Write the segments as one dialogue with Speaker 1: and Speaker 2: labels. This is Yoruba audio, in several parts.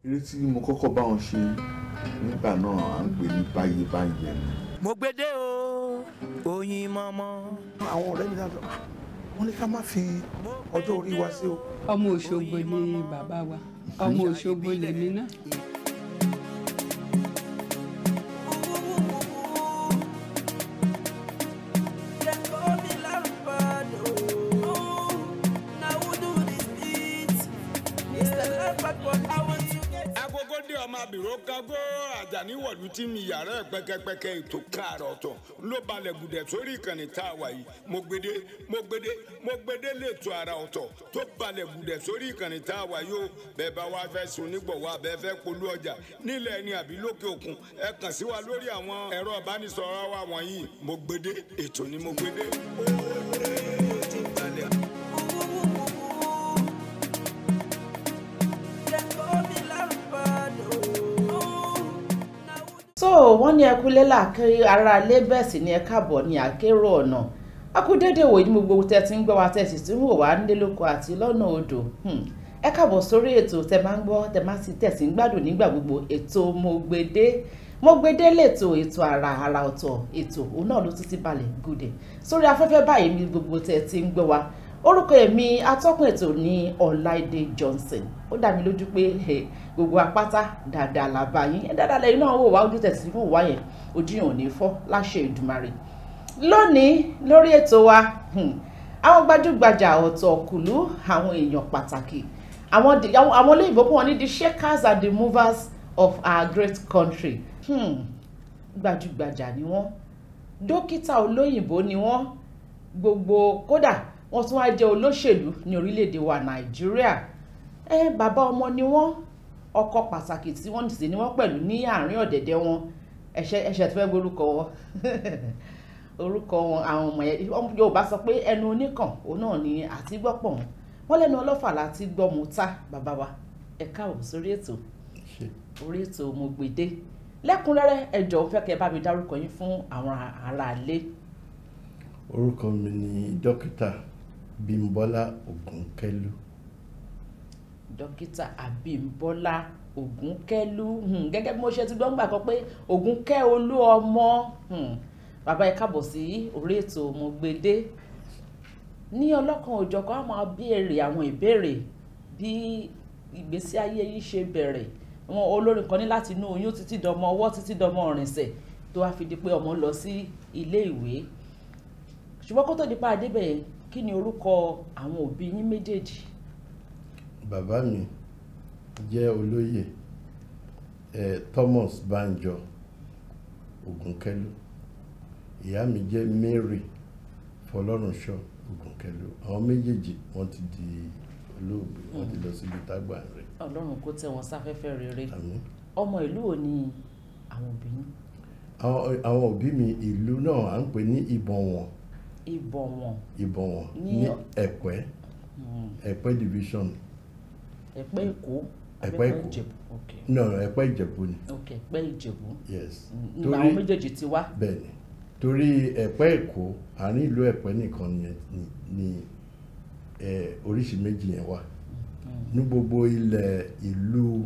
Speaker 1: eré tí mo kọ́kọ́ bá wọn ṣe nígbà náà à ń pè ní báyé báyé ni.
Speaker 2: mo gbédè o oyin mọ́mọ́.
Speaker 1: àwọn ọ̀rẹ́ mi dáadọ́ wọ́n ní ká má fi ọjọ́ orí wa sí o.
Speaker 3: ọmọ Òṣogbo ni bàbá wa, ọmọ Òṣogbo lèmi náà.
Speaker 4: Àbíró kágó Àjàní wọ̀lú tí mi yàrá ẹ̀ pẹ́kẹ́pẹ́kẹ́ ètò káàrọ̀ ọ̀tọ̀ ló balẹ̀ gùdẹ̀ sórí ìkànnì tá a wà yìí mo gbédé lẹ́tọ̀ ara ọ̀tọ̀ tó balẹ̀ gùdẹ̀ sórí ìkànnì tá a wà yìí o bẹ́ẹ̀ bá wá fẹ́ sun nígbọ̀wọ́ abẹ́ fẹ́ polú ọjà nílẹ̀ ẹni àbí lókè òkun ẹ kàn sí wa lórí àwọn ẹ̀rọ ìbánisọ̀rọ̀ wa wọ̀nyí mo gbédé ètò ni mo gbédé.
Speaker 5: So wọ́n ní ẹkú lélà kí ara lé bẹ́ẹ̀ sì ni ẹ káàbọ̀ ní àkérò ọ̀nà akúdédé wòye ní gbogbo tẹ́ ti ń gbọ́ wa tẹ́ sì tún wò wá nílé lóko àti lọ́nà odò ẹ káàbọ̀ sórí ètò tẹ́ máa ń gbọ́ tẹ́ máa sì tẹ̀sí ń gbádùn nígbà gbogbo ètò Mogbede lètò ètò àrà ọ̀tọ̀ ètò òun náà ló tún ti balẹ̀ gùdẹ̀ sórí afẹ́fẹ́ báyìí ní gbogbo tẹ́ ti ń gbọ́ wa orúkọ èmi atọ́kùn ètò ní Ọláìdé Johnson ó dá mi lójú pé gbogbo apáta dáadáa làbá yín dáadáa lẹ́yìn náà wò wá ojú tẹ̀sí fún wa yẹn ojú yẹn ò ní fọ́ láṣẹ Èdùmàrè lónìí lórí ètò wa àwọn gbajúgbajà ọ̀tọ̀ kùlú àwọn èèyàn pàtàkì àwọn olóyìnbó kún wọn ní the shakers and the movers of our great country gbajúgbajà ni wọ́n dókítà olóyìnbó ni wọ́n gbogbo kódà wọ́n tún wá jẹ́ olóṣèlú ní orílẹ̀-èdè wa Nàìjíríà bàbá ọmọ ni wọ́n ọkọ pàtàkì tí wọ́n sì ní wọ́n pẹ̀lú ní àárín ọ̀dẹ̀dẹ̀ wọn ẹ̀ṣẹ̀ tó fẹ́ gbórúkọ wọn orúkọ wọn àwọn ọmọ yẹn Yorùbá sọ pé ẹnu oníkàn òun náà ni àti gbọ́pọ̀ wọn lẹ́nu ọlọ́fà láti gbọ́ mu ta bàbá wa ẹ káàbọ̀ sórí ètò orí ètò Mogbede lẹ́kùnrẹ́rẹ́ ẹ jọ̀ọ́ fẹ́ kẹ́ bá mi dárúkọ yín fún àwọn aráalé.
Speaker 6: Orúkọ mi ni dókítà Bímbọ́lá Ògúnkẹ́lú.
Speaker 5: Dókítà Abímbọ́lá Ògúnkẹ́lú gẹ́gẹ́ bí mo ṣe ti gbọ́ ńgbà kan pé Ògúnkẹ́ olú ọmọ bàbá ẹ káàbọ̀ sí orí ètò Mogbede ní ọlọ́kan òjọ̀kan á máa béèrè àwọn ìbéèrè bí ìgbésí ayé yìí ṣe bẹ̀rẹ̀ wọn olórin kan ní láti inú oyún títí dọmọ ọwọ́ títí dọmọ ọ̀rìnsẹ̀ tó wá fi di pé ọmọ lọ sí ilé ìwé ṣùgbọ́n kó tó di pa àdébẹ̀ kí ni orúkọ àwọn òbí yín méjèèjì.
Speaker 6: Bàbá mi jẹ́ olóyè Thomas Banjo Ògúnkẹ́lú ìyá mi jẹ́ Mary Fọlọ́runṣọ́ Ògúnkẹ́lú àwọn méjèèjì wọ́n ti di olóògbé wọ́n ti lọ síbi tágbà rẹ̀.
Speaker 5: Ọlọ́run kó tẹ́ wọn sáfẹ́fẹ́ rere.
Speaker 6: Àmín.
Speaker 5: Ọmọ ìlú wo ni àwọn òbí yín.
Speaker 6: àwọn òbí mi ìlú náà à ń pè ní Ìbọ̀wọ̀n. Ìbọ̀wọ̀n ní Ẹ̀pẹ́ division.
Speaker 5: Ẹ̀pẹ́ Èkó.
Speaker 6: Ẹ̀pẹ́ Èkó. No, Ẹ̀pẹ́ Ìjẹ̀bú ni.
Speaker 5: Okay, Ẹ̀pẹ́ Ìjẹ̀bú.
Speaker 6: Yes.
Speaker 5: Torí àwọn méjèèjì ti wá.
Speaker 6: Bẹ́ẹ̀ni torí Ẹ̀pẹ́ Èkó àárín ìlú Ẹ̀pẹ́ nìkan ni oríṣi méjì yẹn wà ní gbogbo ilẹ̀ ìlú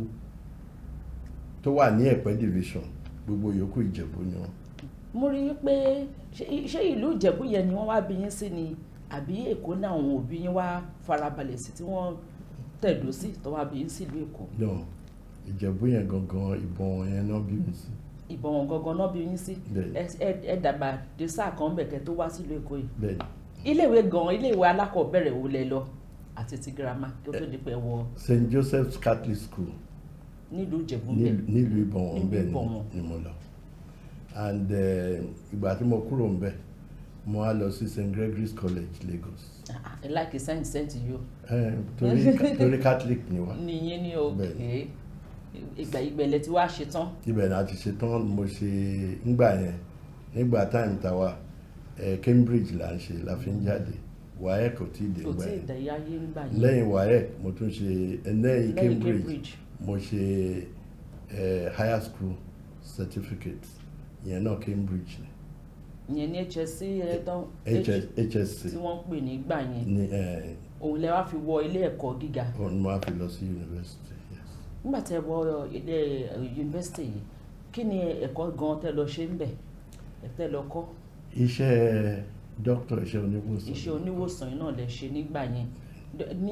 Speaker 6: tó wà ní Ẹ̀pẹ́ division gbogbo yòókù Ìjẹ̀bú ni wọ́n.
Speaker 5: Mo rí i pé ṣé ìlú Ìjẹ̀bú yẹn ni wọ́n wá bí yín sí ni àbí Èkó náà àwọn òbí yín wá farabalẹ̀ sí tí wọ́n tẹ̀dó sí tó wá bí yín sí ìlú Èkó.
Speaker 6: No, Ìjẹ̀bú yẹn gangan Ìbọ̀wọ̀n yẹn náà bí mi sí.
Speaker 5: Ìbọ̀wọ̀n gangan náà bí yín sí ẹ dàgbà dé sáà kan bẹ̀kẹ́ tó wá sílùú Èkó yìí.
Speaker 6: Bẹ́ẹ̀ni.
Speaker 5: iléèwé alákọ̀ọ́bẹ̀rẹ̀ wo lẹ lọ àti ti girama kí ó tó di pé wọ.
Speaker 6: St. Joseph's Catholic School.
Speaker 5: Nílùú Ìjẹ̀bú bẹ́ẹ̀.
Speaker 6: Nílùú Ìbọ̀wọ̀n bẹ́ẹ̀ ni mo lọ. And ìgbà tí mo kúrò ń bẹ̀ mo wá lọ sí St. Gregory's College, Lagos.
Speaker 5: ẹ láìkí sẹ́ǹtì yìí o.
Speaker 6: torí Catholic ni wá.
Speaker 5: nìyẹn ni òkè ìgbẹ̀lẹ̀ tí wàá ṣe tán.
Speaker 6: ibẹ̀ náà ti ṣe tán mo ṣe ńgbà yẹn nígbà táìmù tàwa Cambridge là ń ṣe la fi ń jáde WAEC kò tí ì dé gbà yẹn lẹ́yìn WAEC mo tún ṣe lẹ́yìn Cambridge mo ṣe higher school certificate ìyẹn náà Cambridge ni.
Speaker 5: ìyẹn ní HSC
Speaker 6: HSC
Speaker 5: tí wọ́n ń pè ní gbà yẹn òun lẹ wá fi wọ ilé ẹ̀kọ́ gíga.
Speaker 6: òun mo wá fi lọ sí university.
Speaker 5: nígbà tí ẹ wọ ilé yunifásitì yìí kí ni ẹ̀kọ́ gan tẹ́ lọ ṣe ń bẹ̀ tẹ́ lọ kọ́?
Speaker 6: Iṣẹ́ dókítà, iṣẹ́ oníwòsàn.
Speaker 5: Iṣẹ́ oníwòsàn náà lẹ ṣe nígbà yẹn ní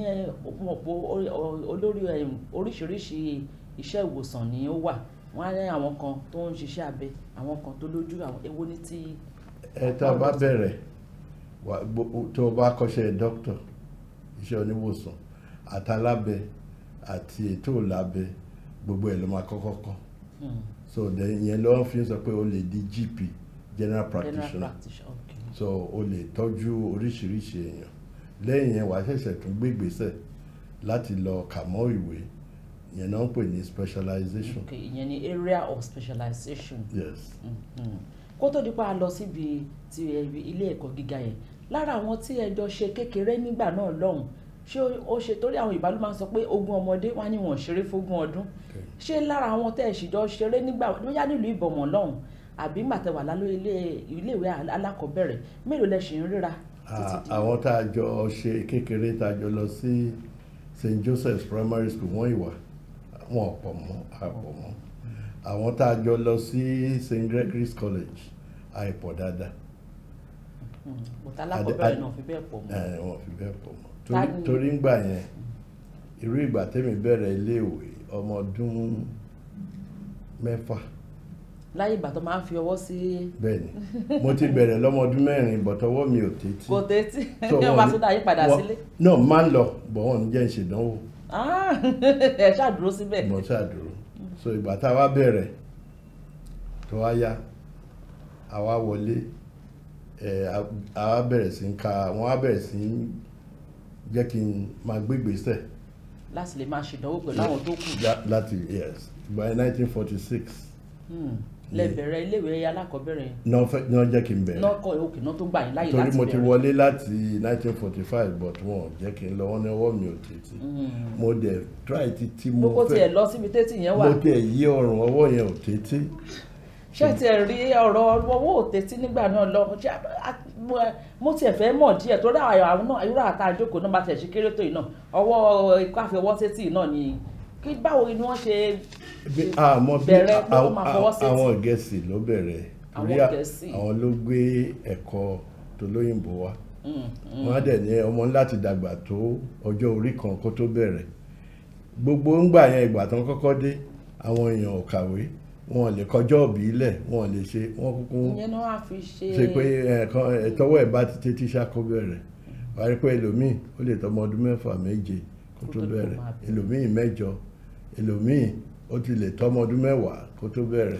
Speaker 5: olórí oríṣiríṣi iṣẹ́ ìwòsàn ni ó wà. Wọ́n á ní àwọn kan tó ń ṣiṣẹ́ abẹ, àwọn kan tó lójú, àwọn èwo ní ti.
Speaker 6: Tá a bá bẹ̀rẹ̀ tó o bá kọ́ṣẹ́ dókítà, iṣẹ́ oníwòsàn àtàlábẹ àti ètò ìlábẹ gbogbo ẹ̀ ló máa kọ́kọ́ kọ́. So then ìyẹn ló fi ń sọ pé o lè di GP, general practitioner.
Speaker 5: Okay.
Speaker 6: So o lè tọ́jú oríṣiríṣi èèyàn. Lẹ́yìn yẹn wàá ṣẹ̀ṣẹ̀ tún gbé ìgbésẹ̀ láti lọ kà mọ́ ìwé, ìyẹn náà ń pè ní specialization.
Speaker 5: Okay, ìyẹn ni area of specialization.
Speaker 6: Yes.
Speaker 5: Kó tó di pa lọ síbi ti ilé ẹ̀kọ́ gíga yẹn, lára àwọn tí ẹ jọ ṣe kékeré nígbà náà lọ́hùn, ṣé ó ṣe torí àwọn ìbálò máa ń sọ pé ogún ọmọdé wá ní wọ́n ṣeré fógún ọdún. Ṣé lára àwọn tẹ́ ẹ̀ sì jọ ṣeré nígbà bóyá nílùú Ìbọ̀mọ̀ lọ́hùn àbí nígbà tẹ́ wà iléèwé alákọ̀ọ́bẹ̀rẹ̀ mélòó lẹ ṣì ń ríra?
Speaker 6: Àwọn tá a jọ ṣe kékeré tá a jọ lọ sí St. Joseph's Primary School wọ́n ìwà wọn ọ̀pọ̀ mọ́ àpọ̀ mọ́. Àwọn tá a jọ lọ sí St. Gregory's College àìpọ̀ dáadáa.
Speaker 5: Bọ̀tá alákọ̀ọ́bẹ̀rẹ̀ náà fi bẹ́ẹ̀ pọ̀ mọ́.
Speaker 6: Wọ́n fi bẹ́ẹ̀ pọ̀ mọ́. Torí ń gbà yẹn irú ìgbà tẹ́mi bẹ̀rẹ̀ iléèwé ọmọ ọdún 6.
Speaker 5: Láyé ìgbà tó máa ń fi ọwọ́ sí.
Speaker 6: Bẹ́ẹ̀ni mo ti bẹ̀rẹ̀ lọ́mọ ọdún 4 bọ̀tọwọ́ mi ò tètí.
Speaker 5: Kò tètí ní ọba tó dá yí padà sílé.
Speaker 6: náà máa ń lọ bọ̀ wọ́n ní jẹ́ ń ṣèdánwò.
Speaker 5: Ẹ ṣàdúró síbẹ̀.
Speaker 6: Mo ṣàdúró. So ìgbà tá a wá bẹ̀rẹ̀ tó wá yá àwa wọlé àwa bẹ̀rẹ̀ sí ń ka wọ́n á bẹ̀rẹ̀ sí ń jẹ́ kí n máa gbégbèsẹ̀.
Speaker 5: Láti lè máa ṣèdánwò pẹ̀lú àwọn tó kù.
Speaker 6: Láti yes by 1946.
Speaker 5: Lẹ bẹ̀rẹ̀ iléèwé alákọ̀ọ́bẹ̀rẹ̀.
Speaker 6: Náà jẹ́ kí n bẹ̀rẹ̀.
Speaker 5: Náà kọ́ òkè náà tó gbà yín láyè láti bẹ̀rẹ̀.
Speaker 6: Torí mo ti wọlé láti 1945 but wọn jẹ́ kí n lọ wọ́n ní ọwọ́ mi ò tètè. Mo dẹ̀ try títí mo fẹ́.
Speaker 5: Mo kò tiẹ̀ lọ síbi tètè yẹn wà.
Speaker 6: Mo tiẹ̀ yí ọrùn ọwọ́ yẹn ò tètè.
Speaker 5: Ṣé tiẹ̀ rí ọ̀rọ̀ ọwọ́ ò tètè nígbà náà lọ? Mo tiẹ̀ fẹ́ mọ̀ díẹ̀ torí àwọn náà irú àtàjókòó náà bá tiẹ̀ ṣe kéré tó yìí náà ọwọ́ ikú àfẹwọ́ tètè náà ni kí báwo ni wọ́n ṣe bẹ̀rẹ̀ ló máa fọwọ́ sí.
Speaker 6: Àwọn Gẹ̀ẹ́sì ló bẹ̀rẹ̀ torí àwọn ló gbé ẹ̀kọ́ tó lóyìnbó wá. Wọ́n á dẹ̀ ní ọmọ láti dàgbà tó ọjọ́ orí kan kó tó bẹ̀rẹ̀. Gbogbo ńgbà yẹn ìgbà tán kọ́kọ́ dé àwọn èèyàn ò kàwé wọn lè kọjọ́ òbí ilẹ̀ wọn lè ṣe wọn kúkú ṣe pé ẹ̀tọ́wọ́ ẹ̀ bá ti tètè ṣàkó bẹ̀rẹ̀. Wàá rí pé ẹlòmíì ó lè tọmọ ọdún 6, 7 kó tó bẹ̀rẹ̀, ẹlòmíì 8, ẹlòmíì ó ti lè tọmọ ọdún 10 kó tó bẹ̀rẹ̀.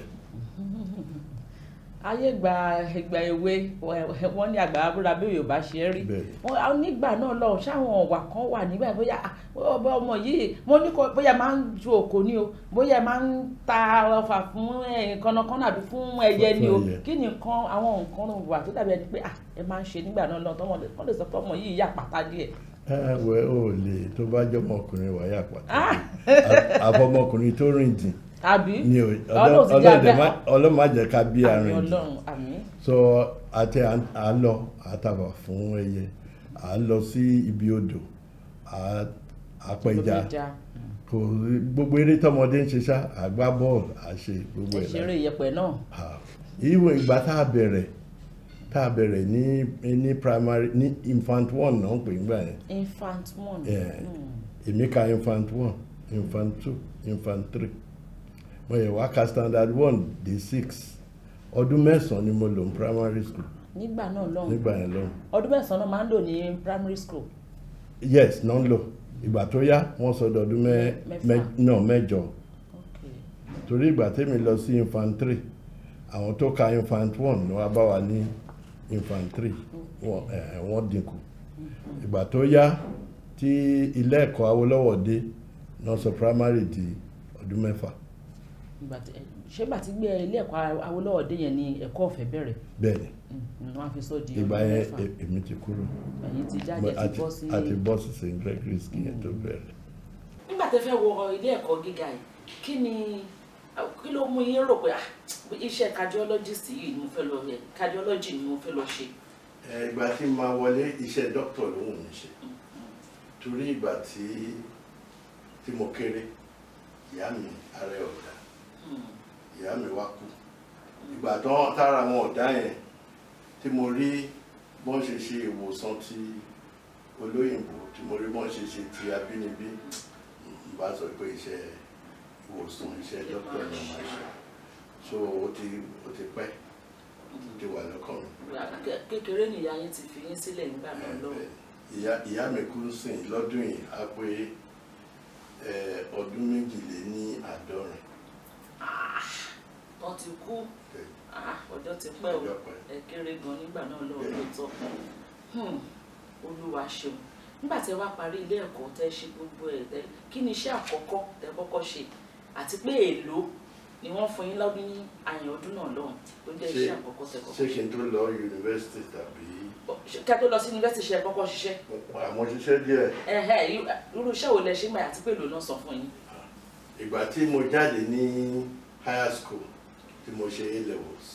Speaker 5: Ayé ìgbà èwe wọ́n ní àgbà abúra bí Yorùbá ṣe rí nígbà náà lọ ṣáwọn ọ̀wà kan wà nígbà bóyá ọmọ yìí mo ní kó bóyá máa ń ju òkò ní o bóyá máa ń ta ọfà fún kànnàkànnà àbí fún ẹyẹ ní o kí nìkan àwọn nǹkan wà tó dàbí ẹni pé ẹ máa ń ṣe nígbà náà lọ tọmọ lè sọ pé ọmọ yìí yà pátá díẹ̀.
Speaker 6: Wẹ́ ò lè tó bá jọmọ ọkùnrin wà yà pátá àbọ̀mọkùnrin tó rìn dìn
Speaker 5: àbí
Speaker 6: Ọlọ́run má jẹ́ ká bí àárín jù.
Speaker 5: Àmín.
Speaker 6: So àti àlọ àtàbà fún ẹyẹ à lọ sí ibi odò àpẹja kò gbogbo eré tọmọdé ń ṣe ṣá àgbá bọ́ọ̀lù àṣe gbogbo ẹ̀
Speaker 5: láti ṣeré ìyẹ̀pẹ̀ náà.
Speaker 6: ìwọ̀n ìgbà tá a bẹ̀rẹ̀ ní primary ní infant 1 náà ń pè nígbà yẹn.
Speaker 5: Infant 1.
Speaker 6: Èmi ka infant 1 infant 2 infant 3 mo yẹ wá ka standard 1 dé 6 ọdún 9 ni mo lò ní primary school.
Speaker 5: Nígbà náà lọ́hùn.
Speaker 6: Nígbà yẹn lọ́hùn.
Speaker 5: Ọdún 9 náà máa ń lò ní primary school.
Speaker 6: Yes náà ń lò ìgbà tó yá wọ́n sọ ọdún 8. Torí ìgbà tèmi lọ sí infant 3 àwọn tó ka infant 1 ni wọ́n bá wà ní infant 3 wọ́n dínkù. Ìgbà tó yá tí ilé ẹ̀kọ́ Awólọ́wọ̀ dé náà sọ primary di ọdún 6.
Speaker 5: Ṣé bá ti gbé ilé ẹ̀kọ́ Awólọ́wọ̀ dé yẹn ni ẹ̀kọ́ ọ̀fẹ́ bẹ̀rẹ̀?
Speaker 6: Bẹ́ẹ̀ni.
Speaker 5: Wọ́n á fi sọ di
Speaker 6: ìgbà yẹn èmi ti kúrò.
Speaker 5: Ẹ̀yin ti jáde ti bọ́ sí.
Speaker 6: àti bọ́ sí St. Gregory's kí yẹn tó bẹ̀rẹ̀.
Speaker 5: Nígbà tẹ́ fẹ́ wọ ilé ẹ̀kọ́ gíga yìí kí ló mú yín rò pé iṣẹ́ cardiologist yìí ni mo fẹ́ lọ cardiology ni mo fẹ́ lọ ṣe?
Speaker 6: Ìgbà tí mo máa wọlé iṣẹ́ doctor ló wù mí ṣe torí ìgbà tí mo kéré ìyá mi ara ẹ̀ ọ̀dà ìyá mi wá kú ìgbà tán tára wọn ọ̀dá yẹn tí mo rí bọ́n ṣe ṣe ìwòsàn ti olóyìnbó tí mo rí bọ́n ṣe ṣe ti abínibí n bá sọ pé iṣẹ́ ìwòsàn iṣẹ́ dókítà ni màá ṣe so ó ti pẹ́ ti wà lọ́kàn mi.
Speaker 5: kékeré ni ìyá yín ti fi yín sílẹ̀ nígbà náà lọ́wọ́.
Speaker 6: ìyá mi kú sìn lọ́dún yìí á pé ọdún 52.
Speaker 5: wọ́n ti kú ọjọ́ ti pẹ́ o ẹ kéré gan nígbà náà lọ́wọ́ lóòótọ́. Olúwa ṣeun nígbà tí ẹ wá parí ilé ẹ̀kọ́ tẹ́ ṣe gbogbo ẹ̀ tẹ́ kí ni iṣẹ́ àkọ́kọ́ tẹ́ kọ́kọ́ ṣe àti pé èèlò ni wọ́n fún yín lọ́dún ní àyàn ọdún náà lọ́hùn tó jẹ́ iṣẹ́ àkọ́kọ́ tẹ́ kọ́kọ́.
Speaker 6: ṣé kí n tó lọ yunifásitì tàbí.
Speaker 5: kẹ́ tó lọ sí yunifásitì ṣe kọ́kọ́ ṣiṣẹ́.
Speaker 6: àmọ́ ṣiṣẹ́ díẹ̀.
Speaker 5: irú iṣẹ́ wo lẹ ṣe gbà àti pé èèlò náà sọ fún yín.
Speaker 6: ìgbà tí mo jáde ní higher school tí mo ṣe A-levels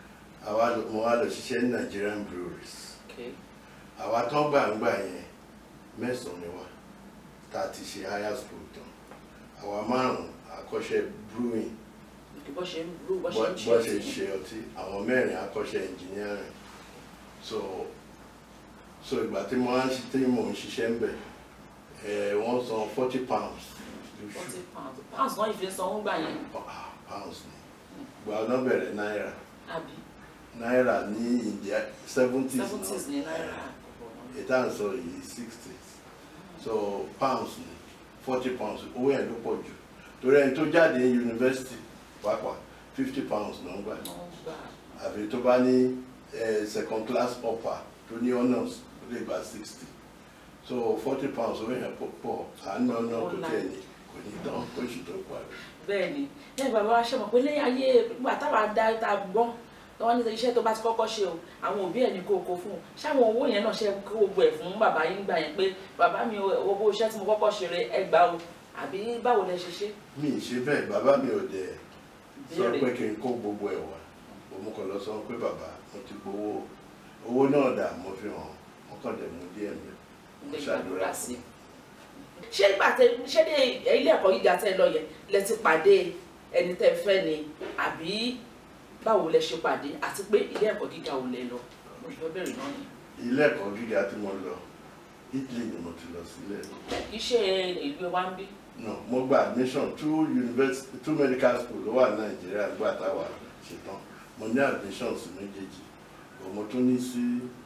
Speaker 6: mo wá lọ ṣiṣẹ́ ní Nigerian breweries àwa tán gbàǹgbà yẹn 9 ni wá tá a ti ṣe higher school tán àwa 5 akọ́ṣẹ́ brewing bọ́ ṣe ṣe ọtí àwọn 4 akọ́ṣẹ́ engineering so ìgbà tí mo ń ṣiṣẹ́ ń bẹ̀ wọ́n san £40 lóṣù.
Speaker 5: pounds náà ìfẹ́ sanwó gbà yẹn.
Speaker 6: pounds ni gba ọ̀nà bẹ̀rẹ̀ náírà.
Speaker 5: àbí.
Speaker 6: náírà ní India 70s
Speaker 5: ní náírà.
Speaker 6: ìtàn sọ yìí 60s so pounds ni £40 owó yẹn ló pọ̀ jù torí ẹni tó jáde ní yunifásitì pàápàá £50 ló ń gbà àfi tó bá ní second class upper tó ní honours ó lè gba 60 so £40 owó yẹn pọ̀ àánú ọ̀nà tó tẹ̀ ní kò ní tán oṣù tó parí.
Speaker 5: bẹ́ẹ̀ni bàbá wa ṣe mọ̀ pé lẹ́yìn ayé nígbà táwa dá ta gbọ́n wọ́n ní iṣẹ́ tó bá ti kọ́kọ́ ṣe o àwọn òbí ẹ̀ ní kó fún un ṣáwọn owó yẹn náà ṣe kó gbogbo ẹ̀ fún bàbá yín gbà yẹn pé bàbá mi owó iṣẹ́ tí mo kọ́kọ́ ṣe rẹ ẹ gbà o àbí báwo lẹ ṣe ṣe.
Speaker 6: mi ì ṣe bẹ́ẹ̀ bàbá mi ò dẹ̀ sọ pé kí n kó gbogbo ẹ̀ wá òun kò lọ sọ pé bàbá mo ti gbowó owó náà dà mo fi hàn wọ́n kàn dẹ̀ mú díẹ̀ mi mo ṣàdúrà sí i.
Speaker 5: ṣé ìgbà ṣé ní ilé ẹ̀kọ́ gíga tẹ́ lọ yẹn lẹ ti pàdé ẹni tẹ́ fẹ́ ni àbí báwo lẹ ṣe pàdé àti pé ilé ẹ̀kọ́ gíga ò lẹ lọ mo ṣe fẹ́ bẹ̀rẹ̀ náà ni.
Speaker 6: ilé ẹ̀kọ́ gíga tí mo lọ Italy ni mo ti lọ sílẹ̀.
Speaker 5: kì í ṣe ìlú wa ń bí.
Speaker 6: no mo gba admission two medical school ló wà ní Nàìjíríà gbà táwa ṣetán mo ní admission sí méjèèjì mo tún ní sí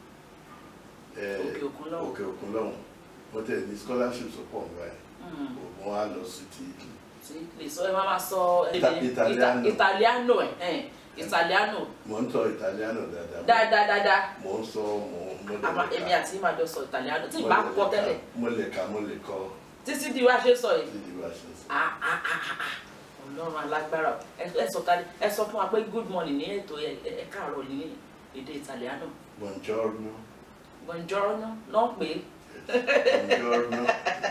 Speaker 6: òkè òkun lọ́hùn mo tẹ̀ ní scholarship support báyìí mo wá lọ sí ti Italy.
Speaker 5: Italy sọ ẹ máa sọ Italiano.
Speaker 6: mo ń sọ Italiano dáadáa.
Speaker 5: dáadáa.
Speaker 6: mo ń sọ mo lè ka.
Speaker 5: àmọ́ èmi àti ìmọ̀ àjọ sọ Italiano tí ìbá kọ́ tẹ́lẹ̀.
Speaker 6: mo lè ka mo lè kọ.
Speaker 5: títí di wá ṣe sọ yìí.
Speaker 6: títí di wá ṣe sọ.
Speaker 5: Ọlọ́run alágbára ẹ sọ fún wa pé good morning ní ètò ẹ káàárọ̀ ní èdè Italiano.
Speaker 6: Buongiorno.
Speaker 5: Buongiorno náà pé.
Speaker 6: Buongiorno.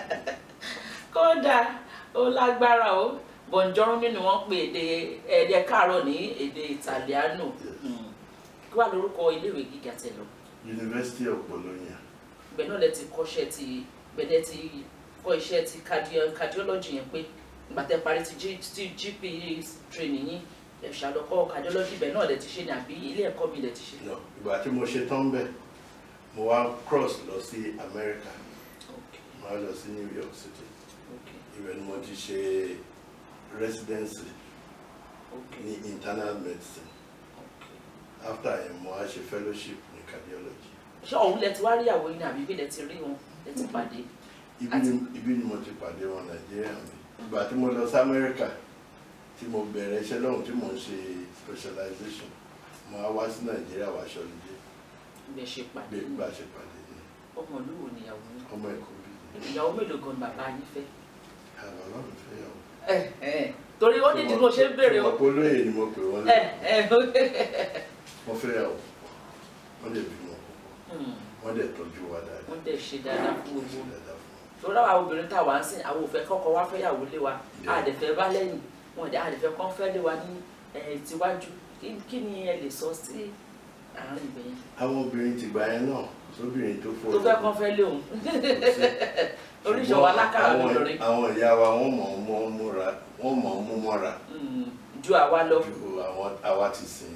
Speaker 5: kódà ó lágbára o Buongiorno ni wọ́n pè èdè káàárọ̀ ní èdè Italiano. kí wàá lórúkọ iléèwé gíga tẹ́ lọ.
Speaker 6: University of Bologna.
Speaker 5: ibẹ̀ náà lẹ ti kọ́ṣẹ́ ti bẹ̀rẹ̀ ti kọ́ iṣẹ́ ti cardiology yẹn pé ìgbà tẹ́ parí ti GP training yín ẹ ṣàlọ́kọ́ cardiology ibẹ̀ náà lẹ ti ṣe ní àbí ilé ẹ̀kọ́ mi lẹ ti ṣe.
Speaker 6: ìgbà tí mo ṣe tán bẹ́ẹ̀ mo wá cross lọ sí America mo wá lọ sí New York City ibẹ̀ ni mo ti ṣe residency ní internal medicine after yẹn mo wá ṣe fellowship ní cardiology.
Speaker 5: ṣé ọ̀hún lẹ ti wá rí ìyàwó yín àbí bí lẹ ti rí wọn lẹ ti pàdé.
Speaker 6: ibi ni mo ti pàdé wọn Nàìjíríà mi ìgbà tí mo lọ sí America tí mo bẹ̀rẹ̀ iṣẹ́ lọ́hùn tí mo ń ṣe specialization mo wá wá sí Nàìjíríà wá ṣọlídé.
Speaker 5: bẹ́ẹ̀ ṣe pàdé
Speaker 6: bá ṣe pàdé ni.
Speaker 5: ọmọ ìlú wo ni ìyàwó yín.
Speaker 6: ọmọ Èkó bí.
Speaker 5: ìyàwó mélòó gan bàbá yín fẹ́.
Speaker 6: àwọn ọlọ́run fẹ́ yàwó.
Speaker 5: torí ó ní ìdìbò ṣe ń béèrè o.
Speaker 6: ọ̀pọ̀ olóyè ni mo pè wọ́n lẹ́yìn. wọ́n fẹ́ yàwó wọ́n lè bímọ wọ́n dẹ̀ tọ́jú wa dáadáa.
Speaker 5: wọ́n dẹ̀ ṣe dáadáa fún gbogbo. torí àwọn obìnrin tá a wá ń sìn àwọn òfẹ́ kọ́kọ́ wá fẹ́ yàwó lé wa àdẹ̀fẹ́ bá lẹ́yìn wọn àdẹ̀fẹ́ kọ́ fẹ́ lé wa ní tiwájú kí ni ẹ lè sọ sí
Speaker 6: àwọn obìnrin ti gbà yẹn náà sóbìnrin tó fọ́
Speaker 5: tó fẹ́ kán fẹ́ lé òun oríṣiríṣi alákàrà lórí.
Speaker 6: àwọn ìyá wa wọ́n mọ̀ ọ́n mú mọ́ra
Speaker 5: ju àwa lọ.
Speaker 6: ju àwa ti sìn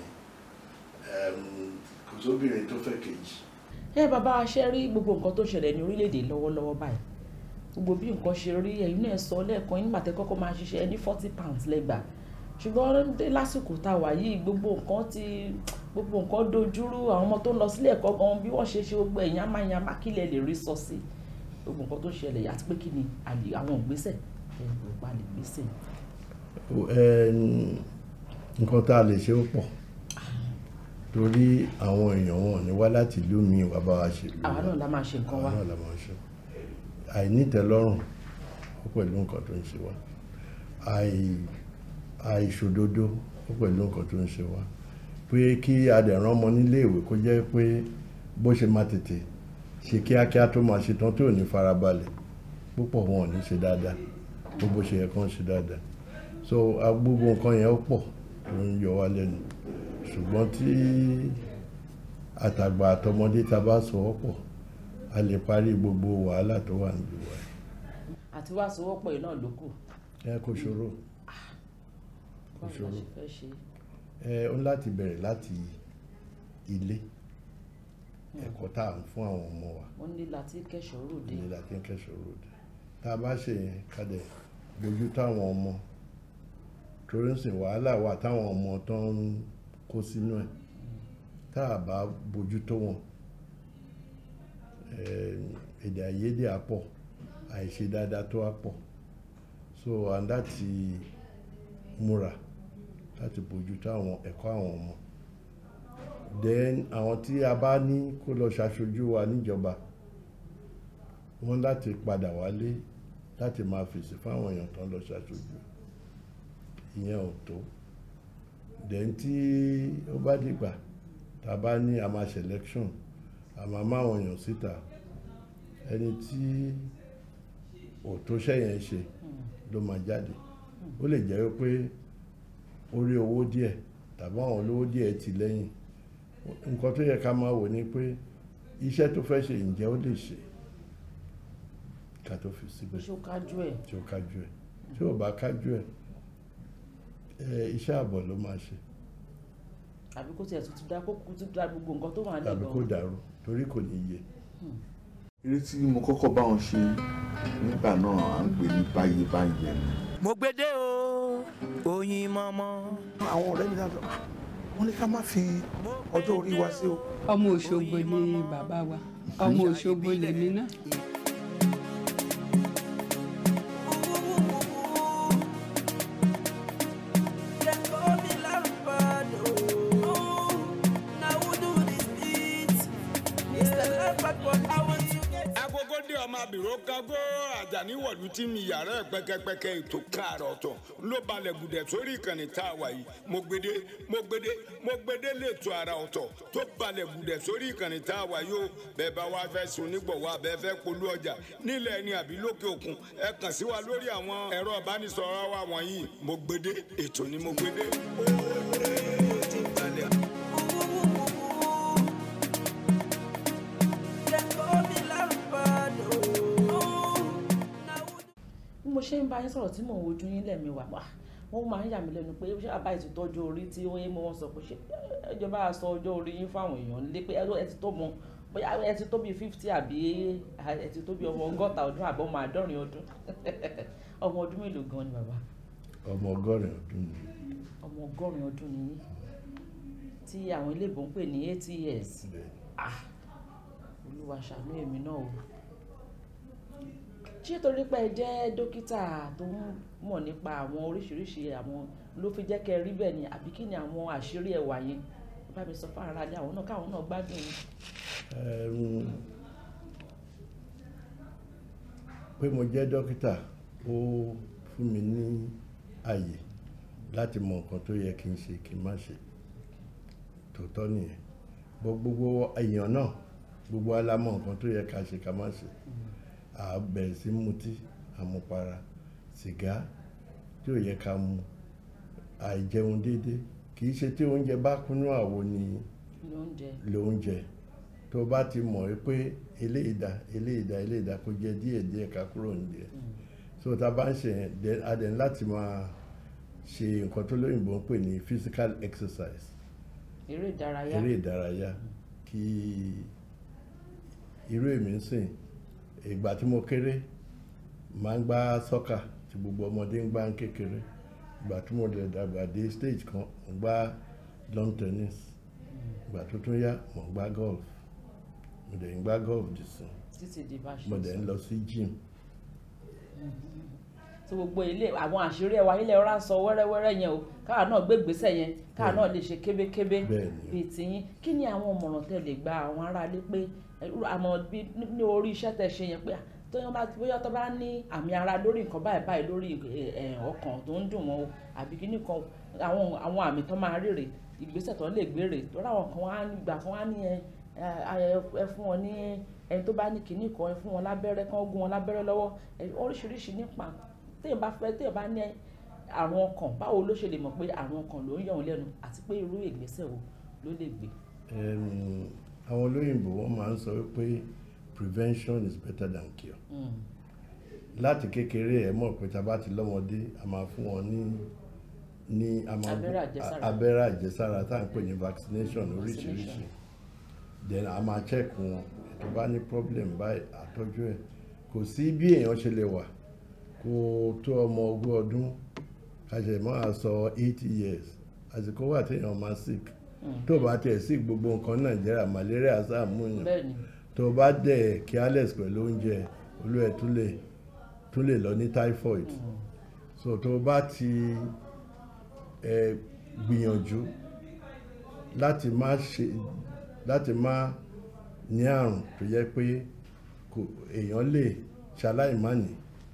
Speaker 6: kò sóbìnrin tó fẹ́ kejì.
Speaker 5: Bàbá aṣẹ́ rí gbogbo nǹkan tó ṣẹlẹ̀ ní orílẹ̀-èdè lọ́wọ́lọ́wọ́ báyìí gbogbo bí nǹkan ṣe rí ẹ̀yin náà sọ lẹ́ẹ̀kan nígbà tẹ́ kọ́kọ́ máa ṣiṣẹ́ ẹni £40 lẹ́gbàá ṣùgbọ́n lásìkò tá a wà yìí gbogbo nǹkan dojúrú àwọn ọmọ tó ń lọ sílé ẹ̀kọ́ gan bí wọ́n ṣe gbogbo ẹ̀yìn amáyàmá kílẹ̀ lè rí sọ sí gbogbo nǹkan tó ṣẹlẹ̀ àti pé kí ni àwọn ìgbésẹ̀ ẹ̀rọ lè gbésẹ̀.
Speaker 6: nǹkan tá a lè ṣe ó pọ̀ torí àwọn èèyàn wọn ní wá láti ìlú mi wá bá wa ṣe.
Speaker 5: àwa náà la máa ṣe nǹkan wa.
Speaker 6: àwa náà la máa ṣe. àìnítẹ́lọ́rùn ó pẹ̀lú nǹkan tó ń ṣe wá àìṣòdodo ó pẹ̀lú nǹkan tó ń ṣe wá pé kí adẹ̀rán ọmọ nílé ìwé kó jẹ́ pé bó ṣe máa tètè ṣe kíákíá tó máa ṣe tán tó ní farabalẹ̀ púpọ̀ wọn ò ní ṣe dáadáa bó ṣe yẹ kán ṣe dáadáa so gbogbo nǹkan yẹn ó pọ̀ tó ń yọ wá lẹ́nu ṣùgbọ́n tí àtàgbà àtọmọdé ta bá sowọ́pọ̀ a lè parí gbogbo wàhálà tó wà nílùú wa.
Speaker 5: àti wá sowọ́pọ̀ yìí náà ló kù.
Speaker 6: kò ṣòro kò ṣòro ó láti bẹ̀rẹ̀ láti ilé ẹ̀kọ́ tá à ń fún àwọn ọmọ wa.
Speaker 5: wọ́n ní láti kẹ́ṣọ̀ ròde.
Speaker 6: ní láti kẹ́ṣọ̀ ròde tá a bá ṣe yẹn kádẹ bójú táwọn ọmọ torí ń sìn wàhálà wà táwọn ọmọ tó ń kó sínú ẹ̀ tá a bá bójú tó wọn èdè àìyedè á pọ̀ àìṣe dáadáa tó á pọ̀ so and láti múra láti bójú tó àwọn ẹ̀kọ́ àwọn ọmọ then àwọn tí a bá ní kó lọ ṣaṣojú wa níjọba wọ́n láti padà wálé láti máa fèsì fáwọn èèyàn tó ń lọ ṣaṣojú ìyẹn ò tó then tí ó bá dìgbà tá a bá ní a máa selection a máa máwọn èèyàn síta ẹni tí òtóṣẹ́ yẹn ṣe ló máa jáde ó lè jẹ́ pé ó rí owó díẹ̀ tàbí àwọn olówó díẹ̀ ti lẹ́yìn nǹkan tó yẹ ká máa wò ni pé iṣẹ́ tó fẹ́ ṣe ǹjẹ́ ó lè ṣe ká tó fi síbẹ̀
Speaker 5: tí ó kájú ẹ̀
Speaker 6: tí ò bá kájú ẹ̀ iṣẹ́ àbọ̀ ló máa ṣe.
Speaker 5: àbí kó tiẹ̀ tuntun dá kó tún dá gbogbo nǹkan tó wà nígbà.
Speaker 6: tàbí kó dàrú torí kò ní yé.
Speaker 1: eré tí mo kọ́kọ́ bá wọn ṣe nígbà náà à ń pè ní báyé báyé.
Speaker 2: mo gbédè o oyin mọ́mọ́.
Speaker 7: àwọn ọ̀rẹ́ mi dábọ̀ wọ́n ní ká má fi ọjọ́ orí wa sí o.
Speaker 3: ọmọ Òṣogbo ni bàbá wa ọmọ Òṣogbo lèmi náà.
Speaker 4: kágó Àjàní wọ̀lú tí mi yàrá ẹ̀ pẹ́kẹ́pẹ́kẹ́ ètò káàrọ̀ ọ̀tọ̀ ló balẹ̀ gùdẹ̀ sórí ìkànnì tá a wà yìí mo gbédé lẹ́tọ̀ ara ọ̀tọ̀ tó balẹ̀ gùdẹ̀ sórí ìkànnì tá a wà yìí o bẹ́ẹ̀ bá wá fẹ́ sun nígbọ̀wọ́ abẹ́ fẹ́ polú ọjà nílẹ̀ ẹni àbí lókè òkun ẹ kàn sí wa lórí àwọn ẹ̀rọ ìbánisọ̀rọ̀ wa wọ̀nyí mo gbédé ètò ni mo gbédé.
Speaker 5: mo ṣe ń bá yín sọ̀rọ̀ tí mò ń wojú yín lẹ́ẹ̀mẹ́wàá wọ́n máa ń yà mí lẹ́nu pé ṣé àbá ètò tọ́jú orí tí wọ́n yé mọ́ wọn sọ pé ṣé ìjọba sọ ọjọ́ orí yín fáwọn èèyàn lé pé ẹ ti tó mọ bóyá ẹ ti tó bí 50 àbí ẹ ti tó bí ọmọ 100 ọdún àbí ọmọ 70 ọdún ọmọ ọdún mélòó gan ni bàbá.
Speaker 6: ọmọ 100 ọdún ni.
Speaker 5: ọmọ 100 ọdún ni yín tí àwọn iléèbó ń pè ní 80 years olúwa ṣàánú èmi náà o ṣé torí pé ẹ jẹ́ dókítà tó ń mọ̀ nípa àwọn oríṣiríṣi àwọn ló fi jẹ́ kẹ́ rí bẹ́ẹ̀ ni àbí kí ni àwọn àṣírí ẹwà yẹn bá mi sọ fún ara ní àwọn náà káwọn náà gbádùn yín.
Speaker 6: pé mo jẹ́ dókítà ó fún mi ní àyè láti mọ nǹkan tó yẹ kí n ṣe kí n má ṣe tòótọ́ nìyẹn gbogbo èèyàn náà gbogbo alámọ̀ nǹkan tó yẹ ká ṣe ká má ṣe àbẹ̀rẹ̀ sí mutí àmupara sìgá tí ò yẹ ká mu àìjẹun déédéé kì í ṣe tí oúnjẹ bá kúnú àwo ni lóúnjẹ tó bá ti mọ̀ pé eléyìí dá kó jẹ díẹ̀ ká kúrò nílẹ̀ so tá a bá ń ṣe yẹn adẹ̀ láti máa ṣe nǹkan tó lóyìnbó ń pè ní physical exercise
Speaker 5: eré
Speaker 6: ìdárayá kí irú èmi ń sìn ìgbà tí mo kéré máa ń gbá soccer tí gbogbo ọmọdé ń gbá ń kékeré ìgbà tí mo dàgbà dé stage kan mo gbá lawn tennis ìgbà tó tún yá mo gbá golf mo dẹ̀ ń gbá golf dìsìn mo dẹ̀ ń lọ sí gym.
Speaker 5: tí gbogbo ilé àwọn àṣírí ẹwà ilẹ̀ ọ̀rá ń sọ wẹ́rẹ́wẹ́rẹ́ yẹn o káà náà gbé ìgbésẹ̀ yẹn káà náà lè ṣe kébékébé bíi tiyín kí ni àwọn ọ̀mọ̀ràn tẹ́ lè gba àwọn aráalé pé àmọ́ ní orí iṣẹ́ tẹ́ ṣe yẹn pé bóyá tó bá ní àmì ara lórí nǹkan báyìí lórí ọkàn tó ń dùn wọn o àbí kíní kan àwọn àmì tó máa rèrè ìgbésẹ̀ tó lè gbèrè tó ráwọn kan wá nígbà kan wá ní ẹ fún wọn ní ẹni tó bá ní kíní kan ẹ fún wọn lábẹ́rẹ́ kan gún wọn lábẹ́rẹ́ lọ́wọ́ oríṣiríṣi nípa téèyàn bá ní àrùn ọkàn báwo ló ṣe lè mọ̀ pé àrùn ọkàn ló ń yọ̀ wọ́n lẹ́nu àti pé irú ìgbésẹ̀ wo ló lè gbé.
Speaker 6: àwọn olóyìnbó wọn máa ń sọ pé prevention is better than cure. láti kékeré ẹ mọ̀ pé tá a bá ti lọ́mọdé a máa fún wọn ní abẹ́rẹ́ àjẹsára tá à ń pè ní vaccination oríṣiríṣi then a máa check wọn tó bá ní problem báyìí àtọ́jú ẹ̀ kò sí bí èèyàn ṣe lè wà kó tó ọmọ 20 ọdún àṣẹ máa sọ 80 years àsìkò wà téèyàn máa sick tó bá tẹ̀ sí gbogbo nǹkan Nàìjíríà malaria sáà múyàn tó bá dẹ̀ careless pẹ̀lú oúnjẹ olú ẹ̀ tún lè lọ ní typhoid so tó bá ti gbìyànjú láti má ní àrùn tó yẹ pé èèyàn lè ṣaláìmánì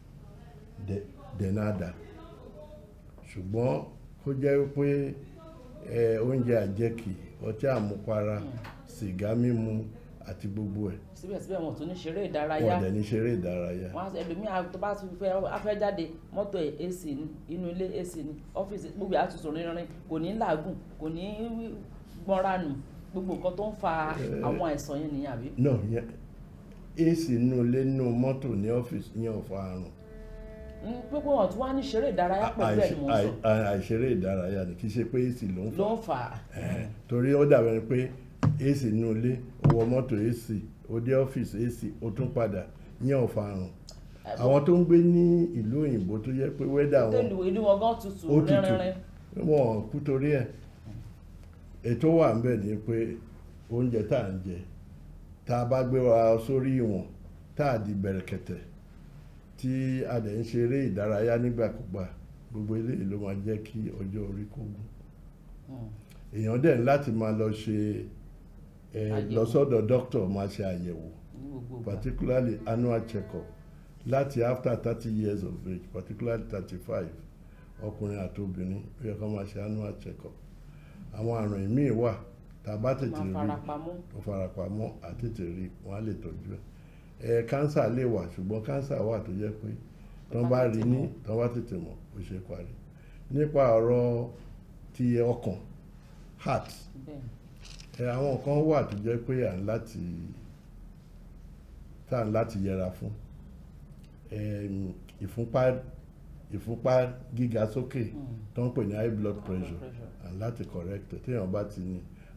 Speaker 6: dẹ̀nàdà ṣùgbọ́n kó jẹ́ pé oúnjẹ àjẹkì ọtí àmupara sìgá mímu àti gbogbo ẹ̀.
Speaker 5: síbẹ̀síbẹ̀ wọn tún ní ṣeré ìdárayá.
Speaker 6: wọn dẹ̀ ní ṣeré ìdárayá.
Speaker 5: wọn ẹlòmíà tó bá tún afẹ́ jáde mọ́tò AC ni inú ilé AC ni ọ́fíìsì gbogbo àtúntò rinrin kò ní làágùn kò ní gbọ́nranù gbogbo nǹkan tó ń fa àwọn àìsàn yẹn nìyẹn àbí.
Speaker 6: no AC nínú ilé nínú mọ́tò ní ọ́fíìsì yẹn ò fa àrùn.
Speaker 5: gbogbo wọn tún wá ní ṣeré ìdárayá pẹ̀lú ẹ̀ ni mo sọ.
Speaker 6: àìṣeré ìdárayá ni kì í ṣe pé AC
Speaker 5: ló ń fà.
Speaker 6: torí ó dàbẹ̀ ni pé AC nínú ilé ó wọ mọ́tò AC ó dé ọ́fíìsì AC ó tún padà yẹn ò fa àrùn. àwọn tó ń gbé ní ìlú òyìnbó tó yẹ pé wẹ́dà wọn
Speaker 5: ìlú wọn gan tutù rẹ́rẹ́rẹ́.
Speaker 6: wọn kú torí ẹ̀ ètò wà ń bẹ̀ ni pé oúnjẹ tá à ń jẹ tá a bá gbé wa sórí ìwọ̀n tá a di bẹ̀rẹ̀kẹ̀tẹ̀ tí a dẹ̀ ń ṣeré ìdárayá nígbàkúgbà gbogbo eléyìí ló máa jẹ́ kí ọjọ́ orí kó gùn. èèyàn dẹ̀ láti máa lọ ṣe lọ sọ́dọ̀ doctor máa ṣe àyẹ̀wò particularly annual check-up láti after 30 years of age particularly 35 ọkùnrin àti obìnrin ó yẹ kó máa ṣe annual check-up. àwọn àrùn ìmíì wà tá a bá tètè rí tó farapamọ́ àtètè rí wọn á lè tọ́jú ẹ̀. kánsà lè wà ṣùgbọ́n kánsà wà tó jẹ́ pé tán bá rí ní tán bá tètè mọ̀ ó ṣe parí. nípa ọ̀rọ̀ ti ọkàn heart àwọn kan wà tó jẹ́ pé à ń láti yẹra fún ìfúnpá gíga sókè tó ń pè ní high blood pressure à ń láti correct téèyàn bá ti ní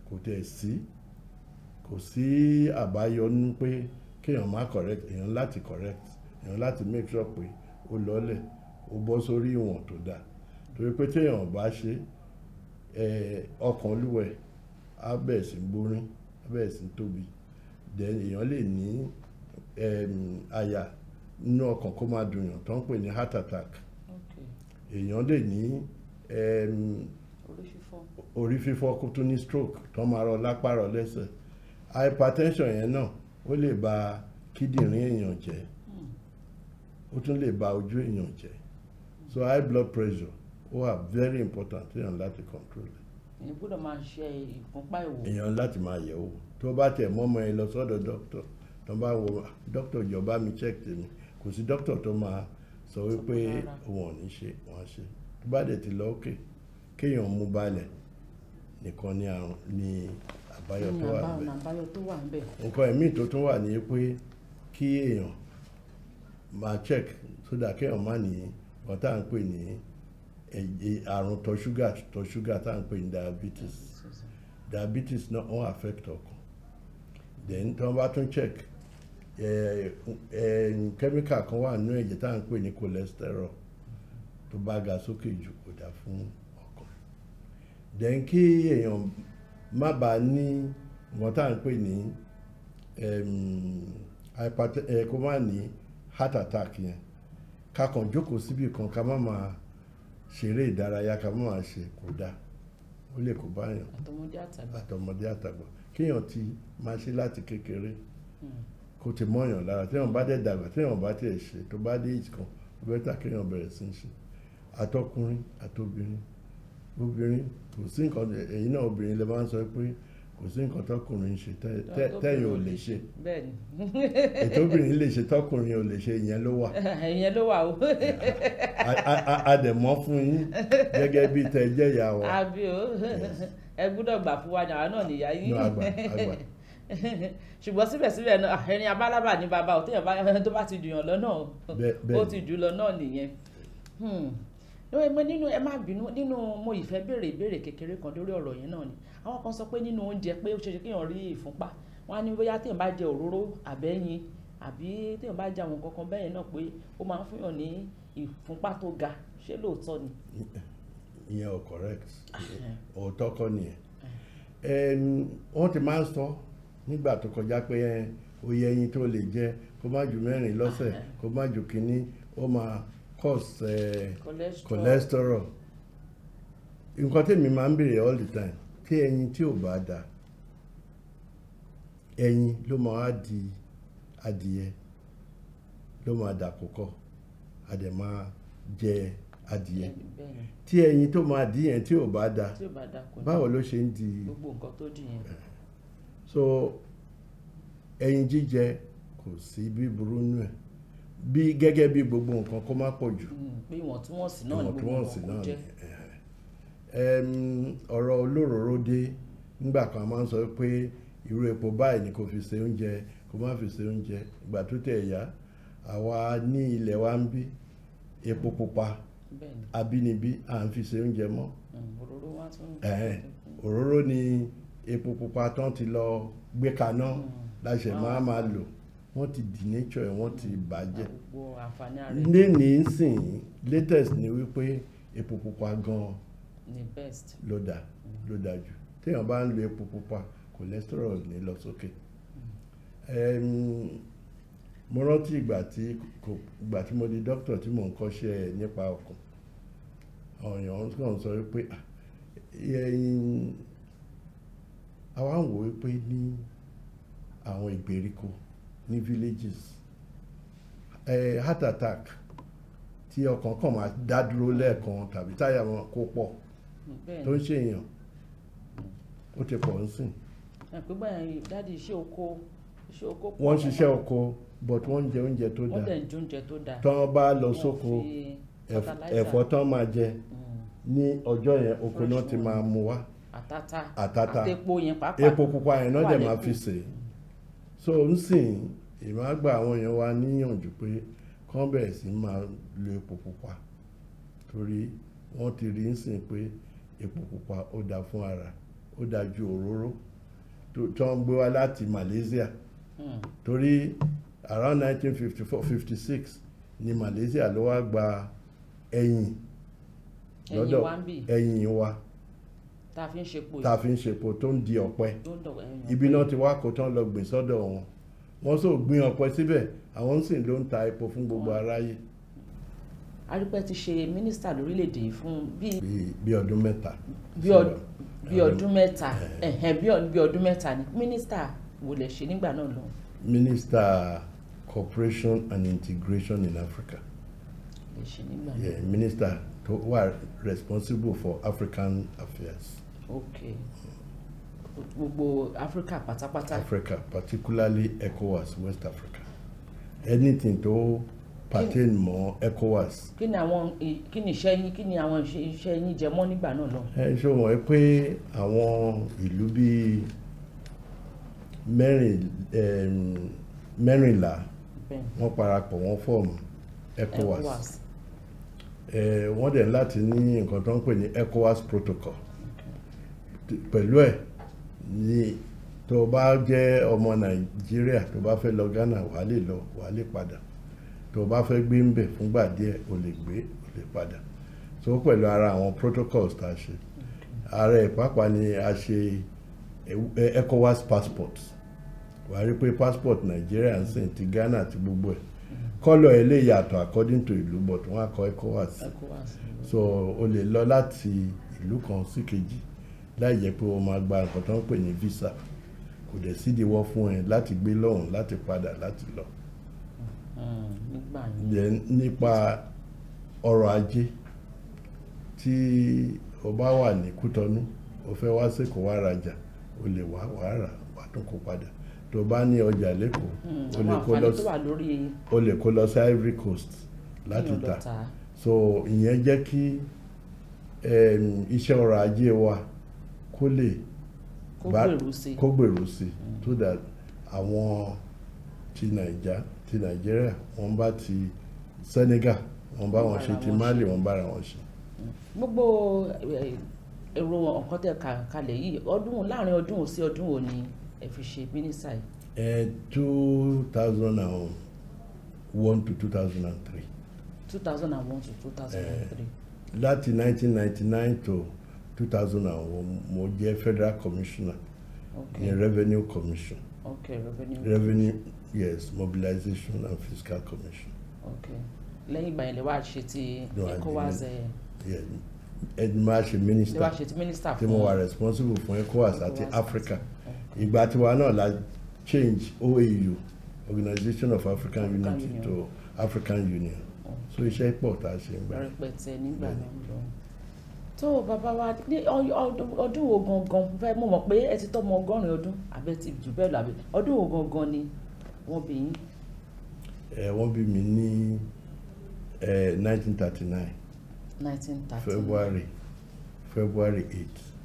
Speaker 6: kò sí àbáyọ ní pé kéèyàn má correct èèyàn láti correct èèyàn láti make sure pé ó lọ́lẹ̀ ó bọ́ sórí ìwọ̀n tó dáa torí pé téèyàn bá ṣe ọkàn olúwẹ̀ á bẹ̀rẹ̀ sí gbórín á bẹ̀rẹ̀ sí tóbi then èèyàn lè ní àyà nínú ọkàn kó máa dùnyàn tó ń pè ní heart attack èèyàn lè ní orí fífọ́ kó tún ní stroke tó máa rọ lápá rọ lẹ́sẹ̀ hypertension yẹn náà ó lè ba kíndìnrín èèyàn jẹ́ ó tún lè ba ojú èèyàn jẹ́ so high blood pressure ó wà very important èèyàn láti control it.
Speaker 5: èèyàn gbọ́dọ̀ máa ṣe ìfúnpá ìwò.
Speaker 6: èèyàn láti máa yẹ̀ wò tó bá tẹ̀ mọ́mọ́ ẹ lọ sọ́dọ̀ dókítà tó bá wo dókítà ìjọba mi check tèmi kò sí dókítà tó máa sọ wípé òun ò ní ṣe wọ́n á ṣe tó bá dẹ̀ ti lọ òkè kéèyàn mú balẹ̀ nìkan ní àbáyọ tó wà
Speaker 5: ọ̀nà àbáyọ tó wà ńbẹ̀.
Speaker 6: nǹkan ẹ̀mí tó tún wà ní pé kí èèyàn máa check sódà kéèyàn má ní wọ́n tá à ń pè ní àrùn tọ̀ ṣúgà tá à ń pè ní diabetes náà wọ́n affect ọkàn. Then tí wọ́n bá tún check chemical kan wà nínú ẹ̀jẹ̀ tá à ń pè ní cholesterol tó bá ga sókè jù kò dá fún ọkàn. Then kí èèyàn má bàa ní wọ́n tá à ń pè ní kó má ní heart attack yẹn ká kàn jókòó síbì kan ká má máa ṣeré ìdárayá ká má máa ṣe kò dá ó lè kó báyàn àtọmọdé àtàgbà kéèyàn ti máa ṣe láti kékeré kó ti mọ́yàn lára téèyàn bá dẹ̀ dàgbà téèyàn bá tiẹ̀ ṣe tó bá dé ìkan ó bẹ́tà kéèyàn bẹ̀rẹ̀ sí í ṣe àtọkùnrin àtobìnrin obìnrin kò sí nǹkan èyí náà obìnrin lè máa ń sọ pé kò sí nǹkan tọkùnrin ń ṣe tẹ́yìn ò lè ṣe ètò obìnrin lè ṣe tọkùnrin ò lè ṣe ìyẹn ló wà
Speaker 5: ìyẹn ló wà o.
Speaker 6: a dẹ̀ mọ́ fún yín gẹ́gẹ́ bí tẹ́ jẹ́ ìyá wa.
Speaker 5: àbí o ẹ gbọ́dọ̀ gbà fún wa àwa náà nìyá yín.
Speaker 6: àgbà.
Speaker 5: ṣùgbọ́n síbẹ̀síbẹ̀ ẹni abálábà ní bàbá ò téèyàn tó bá ti dùyàn lọ́nà ó ti jù lọ náà nìyẹn. nínú ẹ má bínú nínú mo ìfẹ́ béèrè ìbéèrè kékeré kan lórí ọ̀rọ̀ yẹn náà ni àwọn kan sọ pé nínú oúnjẹ pé ó ṣe kéèyàn rí ìfúnpá wọn á ní bóyá téèyàn bá jẹ òróró àbẹ́yìn àbí téèyàn bá jẹ àwọn kankan bẹ́yẹn náà pé ó máa ń fúnyàn ní ìfúnpá tó ga ṣé lóòótọ́ ni.
Speaker 6: ìyẹn ò correct òótọ́ kọ́ nìyẹn wọ́n ti máa ń sọ nígbà tó kọjá pé oyè ẹyin tó lè jẹ kó má ju 4 lọ́sẹ̀ kó má ju kínní ó máa cause cholesterol. Nǹkan tèmi máa ń béèrè all the time tí ẹyin tí ò bá da ẹyin ló máa di adìyẹ ló máa dà kókó a dẹ̀ máa jẹ adìyẹ tí ẹyin tó máa di yẹn tí ò bá da báwo ló ṣe ń di
Speaker 5: gbogbo nǹkan tó di yẹn.
Speaker 6: So ẹyin jíjẹ kò sí bíburú nù ẹ bí gẹ́gẹ́ bí gbogbo nǹkan kó má pọ̀ jù.
Speaker 5: pé ìwọ̀ntúnwọ̀nsì náà ni gbogbo nǹkan jẹ́.
Speaker 6: ọ̀rọ̀ olóróró dé nígbà kan a máa ń sọ pé irú epo báyìí ni kò fi ṣe oúnjẹ kò má fi ṣe oúnjẹ ìgbà tó tẹ̀ yá àwa ní ilẹ̀ wa ń bí epo pupa abínibí à ń fi ṣe oúnjẹ mọ́. òróró ni epo pupa tán ti lọ gbé kaná láṣẹ máa lò wọ́n ti denature wọ́n ti bàjẹ́. ní sìn latest ni wípé epo pupa gan ló dáa jù téèyàn bá ń lo epo pupa cholesterol ní lọ sókè. mo rántí ìgbà tí mo di doctor tí mò ń kọ́ṣẹ́ nípa ọkàn àwọn èèyàn kàn sọ wípé àwa ń wò wípé ní àwọn ìgbèríko ní villages heart attack tí ọkàn kan máa dá dúró lẹ́ẹ̀kan tàbí táyà wọn kó pọ̀ tó ń ṣèyàn ó ti pọ̀ ń sìn.
Speaker 5: àpégbà yẹn dáàdi iṣẹ́ oko pọ̀.
Speaker 6: wọ́n ń ṣiṣẹ́ oko but wọ́n ń jẹ oúnjẹ tó dáa.
Speaker 5: wọ́n dẹ̀ ń jẹ oúnjẹ tó dáa.
Speaker 6: tán bá lọ sóko ẹ̀fọ́ tán máa jẹ ní ọjọ́ yẹn oko náà ti máa mú wá. àtàtà
Speaker 5: epo yẹn pàápàá
Speaker 6: epo pupa yẹn náà dẹ̀ máa fi sè é. so ń sìn ìmọ̀ àgbà àwọn èèyàn wa níyànjú pé kán bẹ̀rẹ̀ sí máa lo epo pupa torí wọ́n ti rí ń sìn pé epo pupa ó dáa fún ara ó dáa ju òróró tó ń gbé wá láti Malaysia torí around 1954-56 ni Malaysia ló wá gba ẹyin lọ́dọ̀ ẹyin wa
Speaker 5: tá
Speaker 6: a fi ń ṣepo tó ń di ọ̀pẹ ibi náà ti wá kó tán lọ gbìn sọ́dọ̀ wọn wọ́n sọ gbìn ọ̀pẹ síbẹ̀ àwọn sì ló ń ta epo fún gbogbo aráyé.
Speaker 5: Arípẹ́ ti ṣe mínísítà lórílẹ̀‐èdè yìí fún
Speaker 6: bí ọdún mẹ́ta.
Speaker 5: bí ọdún mẹ́ta bí ọdún mẹ́ta ni mínísítà wo lè ṣe nígbà náà lọ.
Speaker 6: Minister Cooperation and Integration in Africa.
Speaker 5: lè ṣe nígbà náà.
Speaker 6: Minister tó wà responsible for African affairs.
Speaker 5: Okay. Gbogbo Africa pátápátá.
Speaker 6: Africa, particularly ECOWAS, West Africa. Anything tó pertain mọ́ ECOWAS.
Speaker 5: Kí ni iṣẹ́ yín kí ni àwọn iṣẹ́ yín jẹ mọ́ nígbà náà lọ?
Speaker 6: Ṣé o mọ̀ pé àwọn ìlú bíi mẹ́rìnlá wọ́n parapọ̀ wọ́n fọ́ọ̀mù ECOWAS. Wọ́n dẹ̀ láti ní nǹkan tó ń pè ní ECOWAS protocol. Pẹ̀lú ẹ̀ ni tó bá jẹ́ ọmọ Nàìjíríà tó bá fẹ́ lọ Ghana wà á lè lọ wà á lè padà, tó bá fẹ́ gbé ń bẹ̀ fúngbà díẹ̀ o lè gbé o lè padà. So pẹ̀lú ara àwọn protocols tá a ṣe, ààrẹ ìpápá ni a ṣe ECOWAS passport. Wà á rí pé passport Nàìjíríà ń sìn ti Ghana àti gbogbo ẹ̀ kọ́lọ̀ ẹ̀ lè yàtọ̀ according to ìlú, but wọ́n á kọ ECOWAS. So o lè lọ láti ìlú kan sí kejì láì jẹ́ pé o máa gba nǹkan tó ń pè ní visa, kò dẹ̀ sídìíwọ́ fún ẹ láti gbé lọ́hùn láti padà láti lọ. Nípa ọrọ̀ ajé, tí o bá wà ní Kútọ́nú o fẹ́ wá sí kó wá rajà, o lè wá rà wá tún kó padà. Tó bá ní ọjà lẹ́kọ̀ọ́ o lè kó lọ sí Ivory Coast láti tà. So ìyẹn jẹ́ kí iṣẹ́ ọrọ̀ ajé wa kó lè kó gbèrú sí, so that àwọn ti Nàìjíríà wọ́n bá ti Senegal wọ́n bá wọn ṣe, ti Mali wọ́n bára wọn ṣe.
Speaker 5: Gbogbo èrò ọ̀kan tẹ̀ kalẹ̀ yìí láàrin ọdún sí ọdún wo ni ẹ fi ṣe mínísítà yìí?
Speaker 6: 2001 to 2003.
Speaker 5: 2001 to 2003.
Speaker 6: Láti 1999 to 2001 mo jẹ́ Federal Commissioner ní Revenue Commission.
Speaker 5: Okay,
Speaker 6: Revenue, yes, Mobilization and Fiscal Commission.
Speaker 5: Okay. Lẹ́yìn ìgbà yẹn lè wá ṣe ti ECOWAS.
Speaker 6: Máa ṣe minister tí mo wà responsible fún ECOWAS àti Africa. Ìgbà tiwa náà la change OAU, Organization of African Unity, to African Union. So iṣẹ́ pọ̀ tá a ṣe ń gbà.
Speaker 5: Rẹpẹtẹ nígbà náà lọ. Tó bàbá wa ní ọdún wo gangan fẹ́ mo mọ̀ pé ẹ ti tọ́mọ 100 ọdún àbẹ́ ti jù bẹ́ẹ̀ lọ àbẹ́ ọdún wo gangan ni wọ́n bí yín?
Speaker 6: Wọ́n bí mi ní 1939.
Speaker 5: 1939.
Speaker 6: February 8, 1939.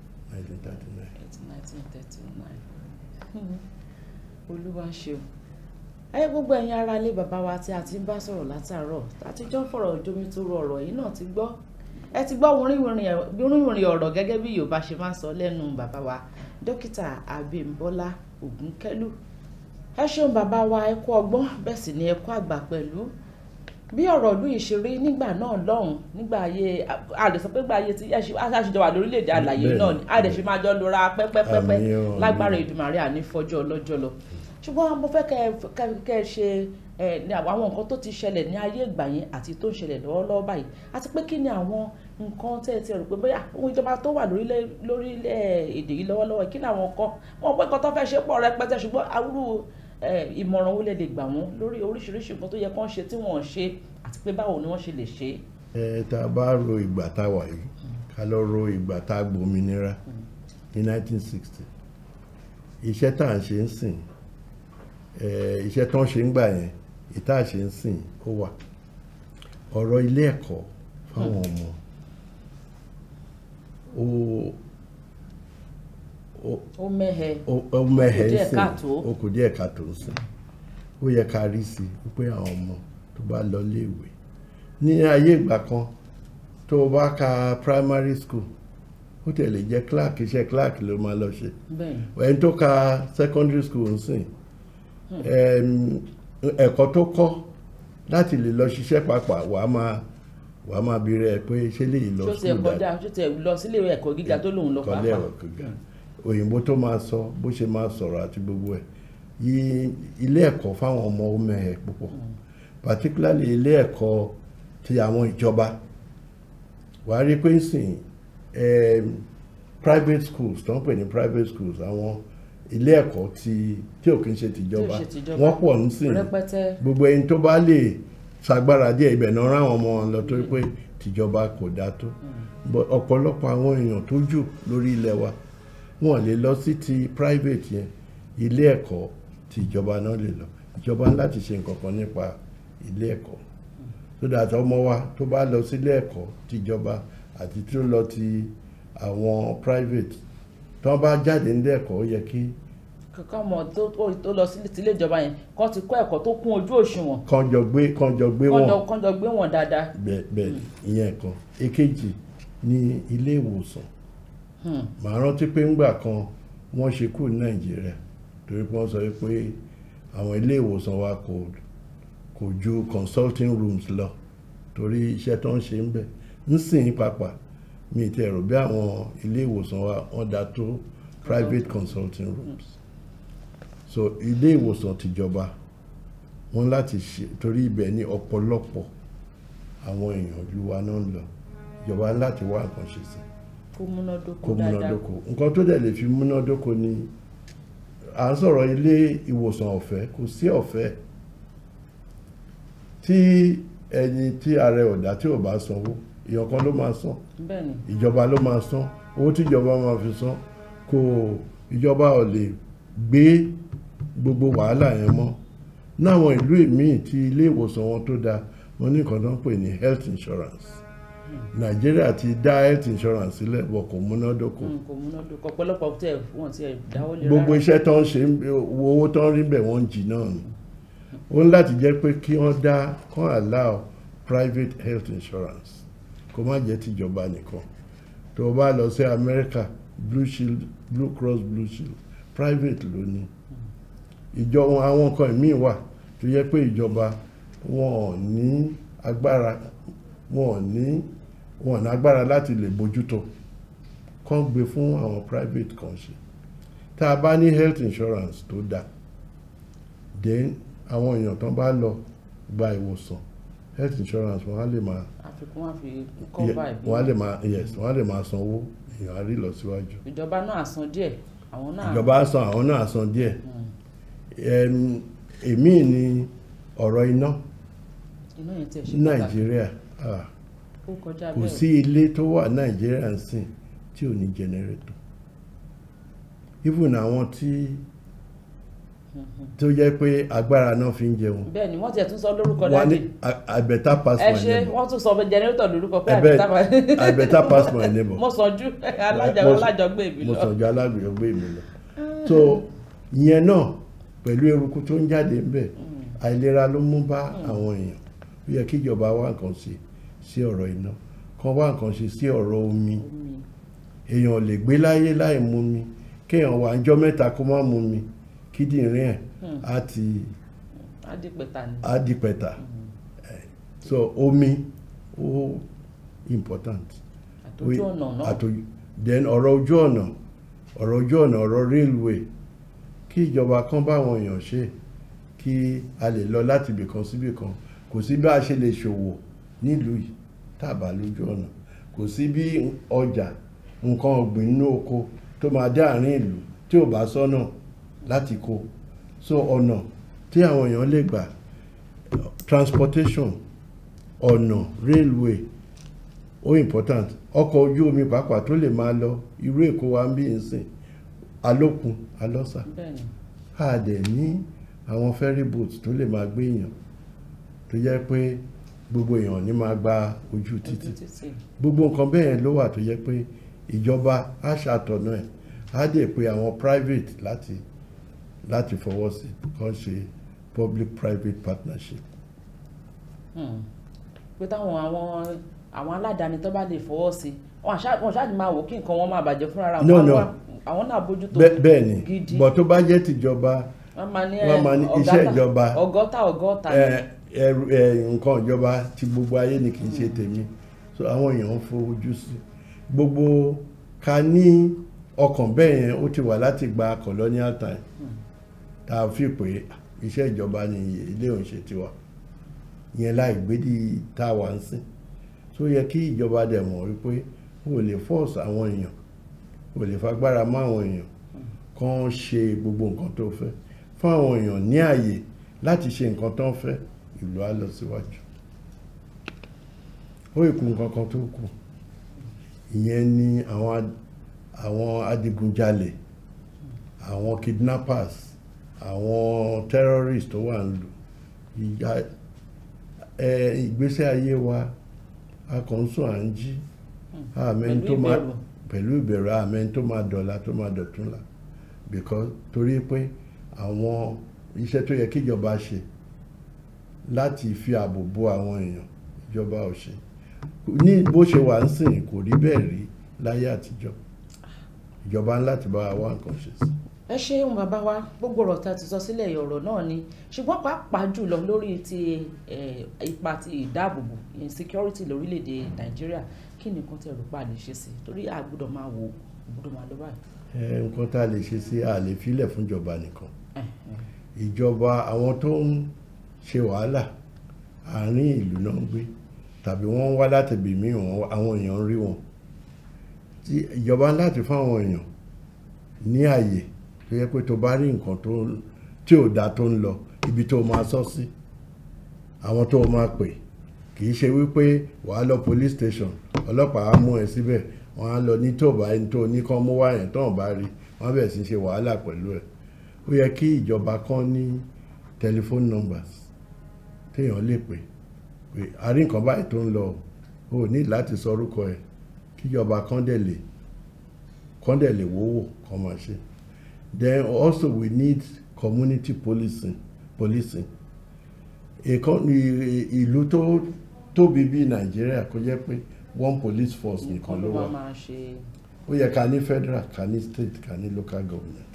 Speaker 5: 1939. Olúwa ṣeun. Ayé gbogbo ẹ̀yin ará ilé bàbá wa tí a ti ń bá sọ̀rọ̀ látàárọ̀ àtijọ́ fọ̀rọ̀ jomi tó rọ ọ̀rọ̀ yìí náà ti gbọ́. Ẹ ti gbọ́ wìrìwìrì ọ̀rọ̀ gẹ́gẹ́ bí Yorùbá ṣe máa ń sọ lẹ́nu bàbá wa Dókítà Abímbọ́lá Ògúnkẹ́lù. Ẹ ṣeun bàbá wa, ẹ kú ọgbọ́n bẹ́ẹ̀ sì ni ẹ kú àgbà pẹ̀lú. Bí ọ̀rọ̀ ìlú yìí ṣe rí nígbà náà lọ́hùn, nígbà ayé àdè sọ pé gbà ayé tí aṣáájú wà lórílẹ̀‐èdè àlàyé náà ni àdè fi máa jọ lora pẹ́pẹ́pẹ́pẹ́ lágbára Èdùmàrè ànífọ́jọ́ ọlọ́jọ́ lọ. Ṣùgbọ́n mo fẹ́ kẹ́ ẹ ṣe àwọn nǹkan tó ti ṣẹlẹ̀ ní ayé ìgbà yẹn àti tó ń ṣẹlẹ̀ lọ́wọ́lọ́wọ́ báyìí, àti pé kí ni àwọn nǹkan tẹ́ ẹ ti rò pé bóyá ohun ìjọba tó wà lórílẹ̀-èdè yìí lọ́wọ́lọ́wọ́ kí ni àwọn nǹkan wọn pé nǹkan tó fẹ́ ṣe pọ̀ rẹpẹtẹ, ṣùgbọ́n àwúrò ìmọ̀ràn wo lè gbà wọ́n lórí oríṣiríṣi nǹkan tó yẹ kán ṣe tí wọ́n ṣe àti pé báwo ni wọ́n ṣe lè ṣe.
Speaker 6: Tá a bá ro ìgbà tá a wà yìí ká lọ ro ìgbà tá a gbòmìnira ní 1960, iṣẹ́ tá à ń ṣe ń sìn, iṣẹ́ tó ń ṣe ń gbà yẹn ìta ṣe ń sìn ó wà. Ọ̀rọ̀ ilé ẹ̀kọ́ fáwọn ọmọ
Speaker 5: ó
Speaker 6: mẹ́hẹ̀ ń sìn, ó kù díẹ̀ káàtó ń sìn. Ó yẹ ká rí sí pé àwọn ọmọ tó bá lọ léèwé ní ayé ìgbà kan, tó bá ka primary school ó tẹ̀lé jẹ́ clerk, iṣẹ́ clerk ló máa lọ ṣe. Ẹni tó ka secondary school ń sìn, ẹ̀kọ́ tó kọ́ láti lè lọ ṣiṣẹ́ pàápàá wàá máa bi rẹ̀ pé ṣé lè lọ school
Speaker 5: dáadáa, ṣó ti lọ sílé ẹ̀kọ́ gíga tó lòun lọ
Speaker 6: pàápàá. Òyìnbó tó máa sọ bó ṣe máa sọ̀rọ̀ àti gbogbo ẹ̀. Ilé ẹ̀kọ́ fáwọn ọmọ ó mẹ́hẹ̀ púpọ̀, particularly ilé ẹ̀kọ́ ti àwọn ìjọba. Wàá rí pé sìn private schools tó ń pè ní private schools, àwọn ilé ẹ̀kọ́ tí ò kí ń ṣe tìjọba wọ́n pọ̀ nísìn. Gbogbo ẹni tó bá lè ṣagbára díẹ̀ ibẹ̀ náà ráwọn ọmọ lọ, tó pé tìjọba kò dá tó. Ọ̀pọ̀lọpọ̀ àwọn èèyàn tó jù lórí ilẹ̀ wa wọ́n lè lọ sí ti private yẹn, ilé ẹ̀kọ́ tí ìjọba náà lè lọ. Ìjọba láti ṣe nǹkan kan nípa ilé ẹ̀kọ́, so that ọmọ wa tó bá lọ sí ilé ẹ̀kọ́ tí ìjọba àti tó lọ ti àwọn private tó bá jáde nílé ẹ̀kọ́ ó yẹ kí
Speaker 5: kọ́mọ tó lọ sí ilé ìjọba yẹn kọ́ ti kọ́ ẹ̀kọ́ tó kún ojú òṣùwọ̀n.
Speaker 6: kànjọ gbé
Speaker 5: wọn dáadáa.
Speaker 6: bẹ́ẹ̀ ìyẹn kan èkejì ní ilé ìwòsàn. màá rántí pé ńgbà kan wọ́n ṣe kú ní Nàìjíríà torí pé wọ́n sọ pé àwọn ilé ìwòsàn wa kò ju consulting rooms lọ torí iṣẹ́ tó ń ṣe ń bẹ̀ ń sìn pàpà mi ti ẹ̀rọ bí àwọn ilé ìwòsàn wa wọ́n dá tó private consulting rooms. So ilé ìwòsàn tìjọba wọ́n láti ṣe torí ibẹ̀ ní ọ̀pọ̀lọpọ̀ àwọn èèyàn ìlú wa náà ń lọ ìjọba láti wá nǹkan ṣe sí
Speaker 5: kó múnádóko dáadáa.
Speaker 6: nǹkan tó dẹ̀ lè fi múnádóko ni à ń sọ̀rọ̀ ilé ìwòsàn ọ̀fẹ́ kò sí ọ̀fẹ́ tí ẹni tí ààrẹ ọ̀dà tí ò bá sanwó èèyàn kan ló máa san ìjọba ló máa san owó tí ìjọba máa fi san kò ìjọba ò lè gbé gbogbo wàhálà yẹn mọ́ náwọn ìlú míì tí ilé ìwòsàn wọn tó dáa wọn ní nǹkan tó ń pè ní health insurance Nàìjíríà ti dá health insurance sílẹ̀ bọ̀ kò múnádóko.
Speaker 5: ọ̀pọ̀lọpọ̀ tẹ̀ wọ́n ti dáwọ́ lé rárá.
Speaker 6: gbogbo iṣẹ́ tó ń ṣe owó tó ń rí bẹ̀ wọ́n ń jì náà ni ó ní láti jẹ́ pé kí wọ́n dá kán allow private health insurance kó má jẹ́ tìjọba nìkan tó o bá lọ sí Amẹ́ríkà Blue Cross Blue Shield private ló ní ìjọba àwọn nǹkan míì wà tó yẹ pé ìjọba wọn ò ní agbára láti lè bójútó kán gbé fún àwọn private kan ṣe tá a bá ní health insurance tó dáa then àwọn èèyàn tán bá lọ gba ìwòsàn health insurance wọn á lè máa wọ́n á lè máa sanwó èèyàn á rí lọ síwájú.
Speaker 5: ìjọba náà san díẹ̀ àwọn
Speaker 6: náà san díẹ̀ èmi ni ọ̀rọ̀ iná Nàìjíríà kò sí ilé tó wà Nàìjíríà ń sìn tí ò ní jẹnẹrétọ̀ even àwọn tó jẹ́ pé agbára náà fi ń jẹun.
Speaker 5: bẹ́ẹ̀ni wọ́n ti ẹ̀ tún sọ lórúkọ dáadé.
Speaker 6: I better pass my neighbor.
Speaker 5: ẹ ṣe wọ́n tún sọ jẹnẹrétọ̀ lórúkọ pé I
Speaker 6: better pass my neighbor.
Speaker 5: mo sànjú alájọgbé mi lọ.
Speaker 6: mo sànjú alájọgbé mi lọ. so ìyẹn náà pẹ̀lú eruku tó ń jáde ńbẹ̀ àìlera ló mú bá àwọn èèyàn ó yẹ kí ìjọba wá nǹkan ṣe sí ọ̀rọ̀ iná kan wá nǹkan ṣe sí ọ̀rọ̀ omi èèyàn lè gbé láyé láì mu mi kéèyàn wà ọjọ́ mẹ́ta kó má mu mi kíndìnrín ẹ̀ á di pẹ̀tà so omi ó important
Speaker 5: àtòjú ọ̀nà náà
Speaker 6: then ọ̀rọ̀ ojú ọ̀nà ọ̀rọ̀ railway kí ìjọba kan bá àwọn èèyàn ṣe kí a lè lọ láti ibìkan síbìkan kò sí bí a ṣe lè ṣòwò nílùú yìí tàbá lójú ọ̀nà kò sí bí ọjà nǹkan ọ̀gbìn inú oko tó máa dé àárín ìlú tí ò bá sọ́nà láti kó so ọ̀nà tí àwọn èèyàn lè gbà transportation ọ̀nà railway ó important ọkọ̀ ojú omi pàápàá tó lè máa lọ irú Èkó wa ń bí ìsìn alókun alọ́sà a dẹ̀ ní àwọn ferry boat tó lè máa gbé èèyàn tó jẹ́ pé gbogbo èèyàn ní máa gba ojú títì gbogbo nǹkan bẹ́ẹ̀ ló wà tó jẹ́ pé ìjọba á ṣàtọ̀nà ẹ̀ á dẹ̀ pé àwọn private láti fọwọ́ sí kàn ṣe public private partnership.
Speaker 5: pé táwọn àwọn aládàáni tó bá lè fọwọ́ sí wọn ṣáàjì máa wò kí nǹkan wọn máa bàjẹ́ fúnra ra àwọn náà bójútó gidi.
Speaker 6: bẹ́ẹ̀ ni bọ̀ tó bá jẹ́ tìjọba wọ́n máa ní iṣẹ́ ìjọba
Speaker 5: ọgọ́ta
Speaker 6: nǹkan ìjọba ti gbogbo ayé ni kì í ṣe tèmi so àwọn èèyàn ń fojú sí gbogbo ká ní ọkàn bẹ́ẹ̀ yẹn ó ti wà láti gba colonial time tá a fi pé iṣẹ́ ìjọba ni ilé òun ṣe tiwa ìyẹn láì gbédì tá a wà ń sìn tó yẹ kí ìjọba dẹ̀ mọ̀ wípé ó lè force àwọn èèyàn ó lè fagbára mọ́ àwọn èèyàn kàn ṣe gbogbo nǹkan tó fẹ́ fún àwọn èèyàn ní àyè láti ṣe nǹkan tó ń fẹ́ ìlú á lọ síwájú ó ìkú nǹkan kan tó kù ìyẹn ni àwọn adigunjalè àwọn kidnappers àwọn terrorists tó wà ń lò ìgbésẹ̀ ayé wa a kàn ń sùn à ń jí pẹ̀lú ìbẹ̀rù àmẹ́ni tó máa dọ̀la tó máa dọ̀túnla because torí pé àwọn iṣẹ́ tó yẹ kí ìjọba ṣe láti fi ààbò bo àwọn èèyàn ìjọba ò ṣe ní bó ṣe wà ń sìn kò rí bẹ́ẹ̀ rí láyé àtijọ́ ìjọba ń láti bá wa nǹkan ṣe sí.
Speaker 5: ẹ ṣeun bàbá wa gbogbo ọ̀rọ̀ tá a ti sọ sílẹ̀ ọ̀rọ̀ náà ni ṣùgbọ́n pàápàá jùlọ lórí ti ipa ti ìdáàbòbò insecurity lórílẹ̀‐èdè Nàìjíríà kí ni nǹkan tẹ́ rò pa lè ṣe sí torí a gbọ́dọ̀ máa wò gbọ́dọ̀ máa lọ báyìí.
Speaker 6: nǹkan tá a lè ṣe sí a lè filẹ̀ fún ìjọba nìkan ìjọba àwọn tó ń ṣe wàhálà àárín ìlú náà ń gbé tàbí wọ́n ń wá láti ibì míì àwọn èèyàn ń rí wọn tí ìjọba láti fún àwọn èèyàn ní àyè tó yẹ pé tó bá rí nǹkan tí ò dá tó ń lọ ibi tó máa sọ sí àwọn tó máa pè kì í ṣe wípé wàá lọ police station ọlọ́pàá á mú ẹ síbẹ̀ wọ́n á lọ ní tó bá ẹni tó ní kán mú wá yẹn tó ń bá rí wọ́n bẹ̀rẹ̀ sí ṣe wàhálà pẹ̀lú ẹ̀ ó yẹ kí ìjọba kan ní telephone numbers téèyàn lè pè a rí nǹkan báyìí tó ń lọ o ní láti sọ orúkọ ẹ̀ kíjọba kan dẹ̀ lè wówó kan máa ṣe. Then also we need community policing. Ìlú tó tóbi bí Nàìjíríà kò jẹ́ pé one police force nìkan ló wà. Ó yẹ ká ní federal, ká ní state, ká ní local government.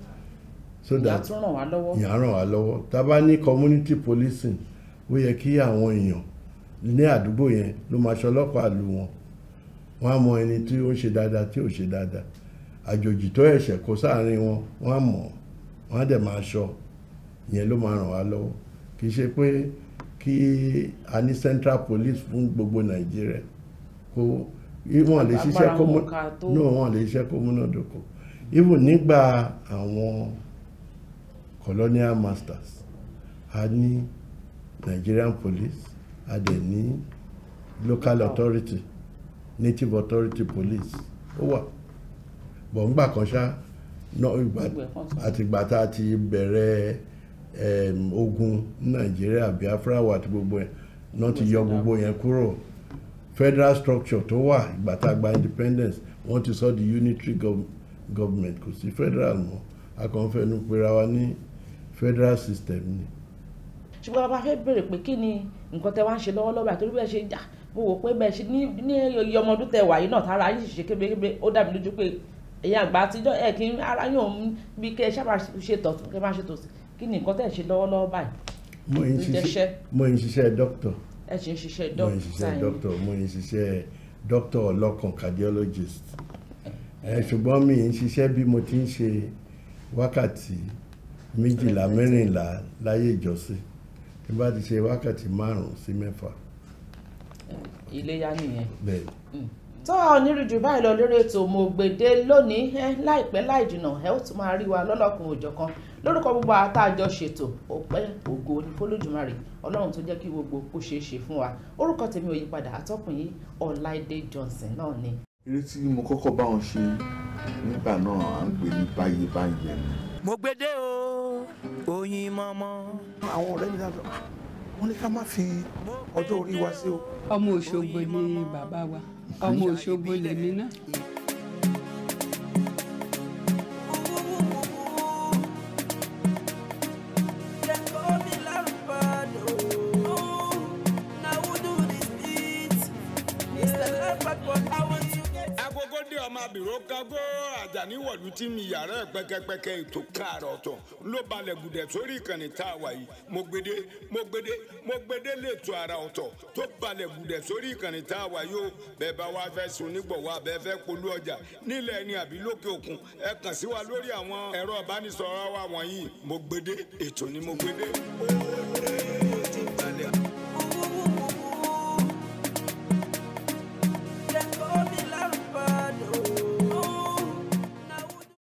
Speaker 6: So that ìyá ràn wá lọ́wọ́. Tá bá ní community policing, ó yẹ kí àwọn èèyàn ní àdúgbò yẹn ló máa ṣọlọ́pàá lù wọn. Wọ́n á mọ ẹni tí ó ń ṣe dáadáa tí ò ṣe dáadáa. Àjòjì tó ẹ̀ṣẹ̀ kó sáàrin wọn wọ́n á mọ̀ wọ́n á dẹ̀ máa ṣọ́ ìyẹn ló máa ràn wá lọ́wọ́ kì í ṣe pé kí a ní central police fún gbogbo Nàìjíríà kó wọ́n lè ṣiṣẹ́ kó múnádóko even nígbà àwọn colonial masters a ní Nigerian police a dẹ̀ ní local authority native authority police ó wà bọ̀ ń gbà kan ṣá àtìgbà tá a ti bẹ̀rẹ̀ ogun Nàìjíríà Biafra wà àti gbogbo ẹ̀ náà ti yọ gbogbo yẹn kúrò federal structure tó wà ìgbà tá a gba independence wọ́n ti sọ di unitary government kò sí federal mọ́ akọ̀ǹfẹ́nu pera wa ní federal system ni.
Speaker 5: ṣùgbọ́n a bá fẹ́ bèrè pé kí ni nǹkan tẹ́ wá ń ṣe lọ́wọ́lọ́wọ́ àti bẹ́ẹ̀ ṣe jà mo wò pé bẹ́ẹ̀ ṣe ní iye ọmọ ọdún tẹ́ wà yìí náà tára yìí ṣe kébékébé ó dá mi lójú pé ẹ̀yin àgbà àtijọ́ ẹ̀ kí ara yóò mú bí kẹ́ ẹ ṣáà ṣe tọ̀tún kẹ́ máa ṣe tòsí kí ni nǹkan tẹ́ ṣe lọ́wọ́lọ́wọ́ báyìí.
Speaker 6: mo ń ṣiṣẹ́ doctor.
Speaker 5: ẹ ṣe ń ṣiṣẹ́ doctor.
Speaker 6: mo ń ṣiṣẹ́ doctor ọlọ́kàn cardiologist. ṣùgbọ́n mi ń ṣiṣẹ́ bí mo ti ń ṣe wákàtí 12 14 láyé ìjọsìn tí bá ti ṣe wákàtí 5 sí 6.
Speaker 5: Iléyá nìyẹn.
Speaker 6: bẹ́ẹ̀
Speaker 5: tó a ò ní rí jù báyìí lọ lórí ètò Mọ̀gbèdé lónìí láìpẹ́ láì jìnnà ẹ ó tún máa rí wa lọ́lọ́kùn òjọ̀kan lórúkọ gbogbo àtàjọ ṣètò ọpẹ́ ògo ní f'Olódùmarè Ọlọ́run tó jẹ́ kí gbogbo kó ṣeé ṣe fún wa orúkọ tèmi ò yí padà atọ́kùn yìí Ọláìdé Johnson náà ni.
Speaker 1: eré tí mo kọ́kọ́ bá wọn ṣe nígbà náà à ń pè ní báyé báyé ni.
Speaker 2: Mọ̀gbèdé o oyin mọ́mọ́.
Speaker 7: àwọn ọ̀rẹ́ mi dábọ̀ wọ́n ní ká má fi ọjọ́ orí wa sí o.
Speaker 3: ọmọ Òṣogbo ni bàbá wa ọmọ Òṣogbo lèmi náà.
Speaker 4: àbíró kágó Àjàní wọ̀lú tí mi yàrá ẹ̀ pẹ́kẹ́pẹ́kẹ́ ètò káàrọ̀ ọ̀tọ̀ ló balẹ̀ gùdẹ̀ sórí ìkànnì tá a wà yìí Mọ̀gbèdé lètò àrà ọ̀tọ̀ tó balẹ̀ gùdẹ̀ sórí ìkànnì tá a wà yìí o bẹ́ẹ̀ bá wá fẹ́ sun nígbọ̀wọ́ abẹ́ fẹ́ polú ọjà nílẹ̀ ẹni àbí lókè òkun ẹ kàn sí wa lórí àwọn ẹ̀rọ ìbánisọ̀rọ̀ wa wọ̀nyí Mọ̀gbèdé ètò ni Mọ̀gbèdé.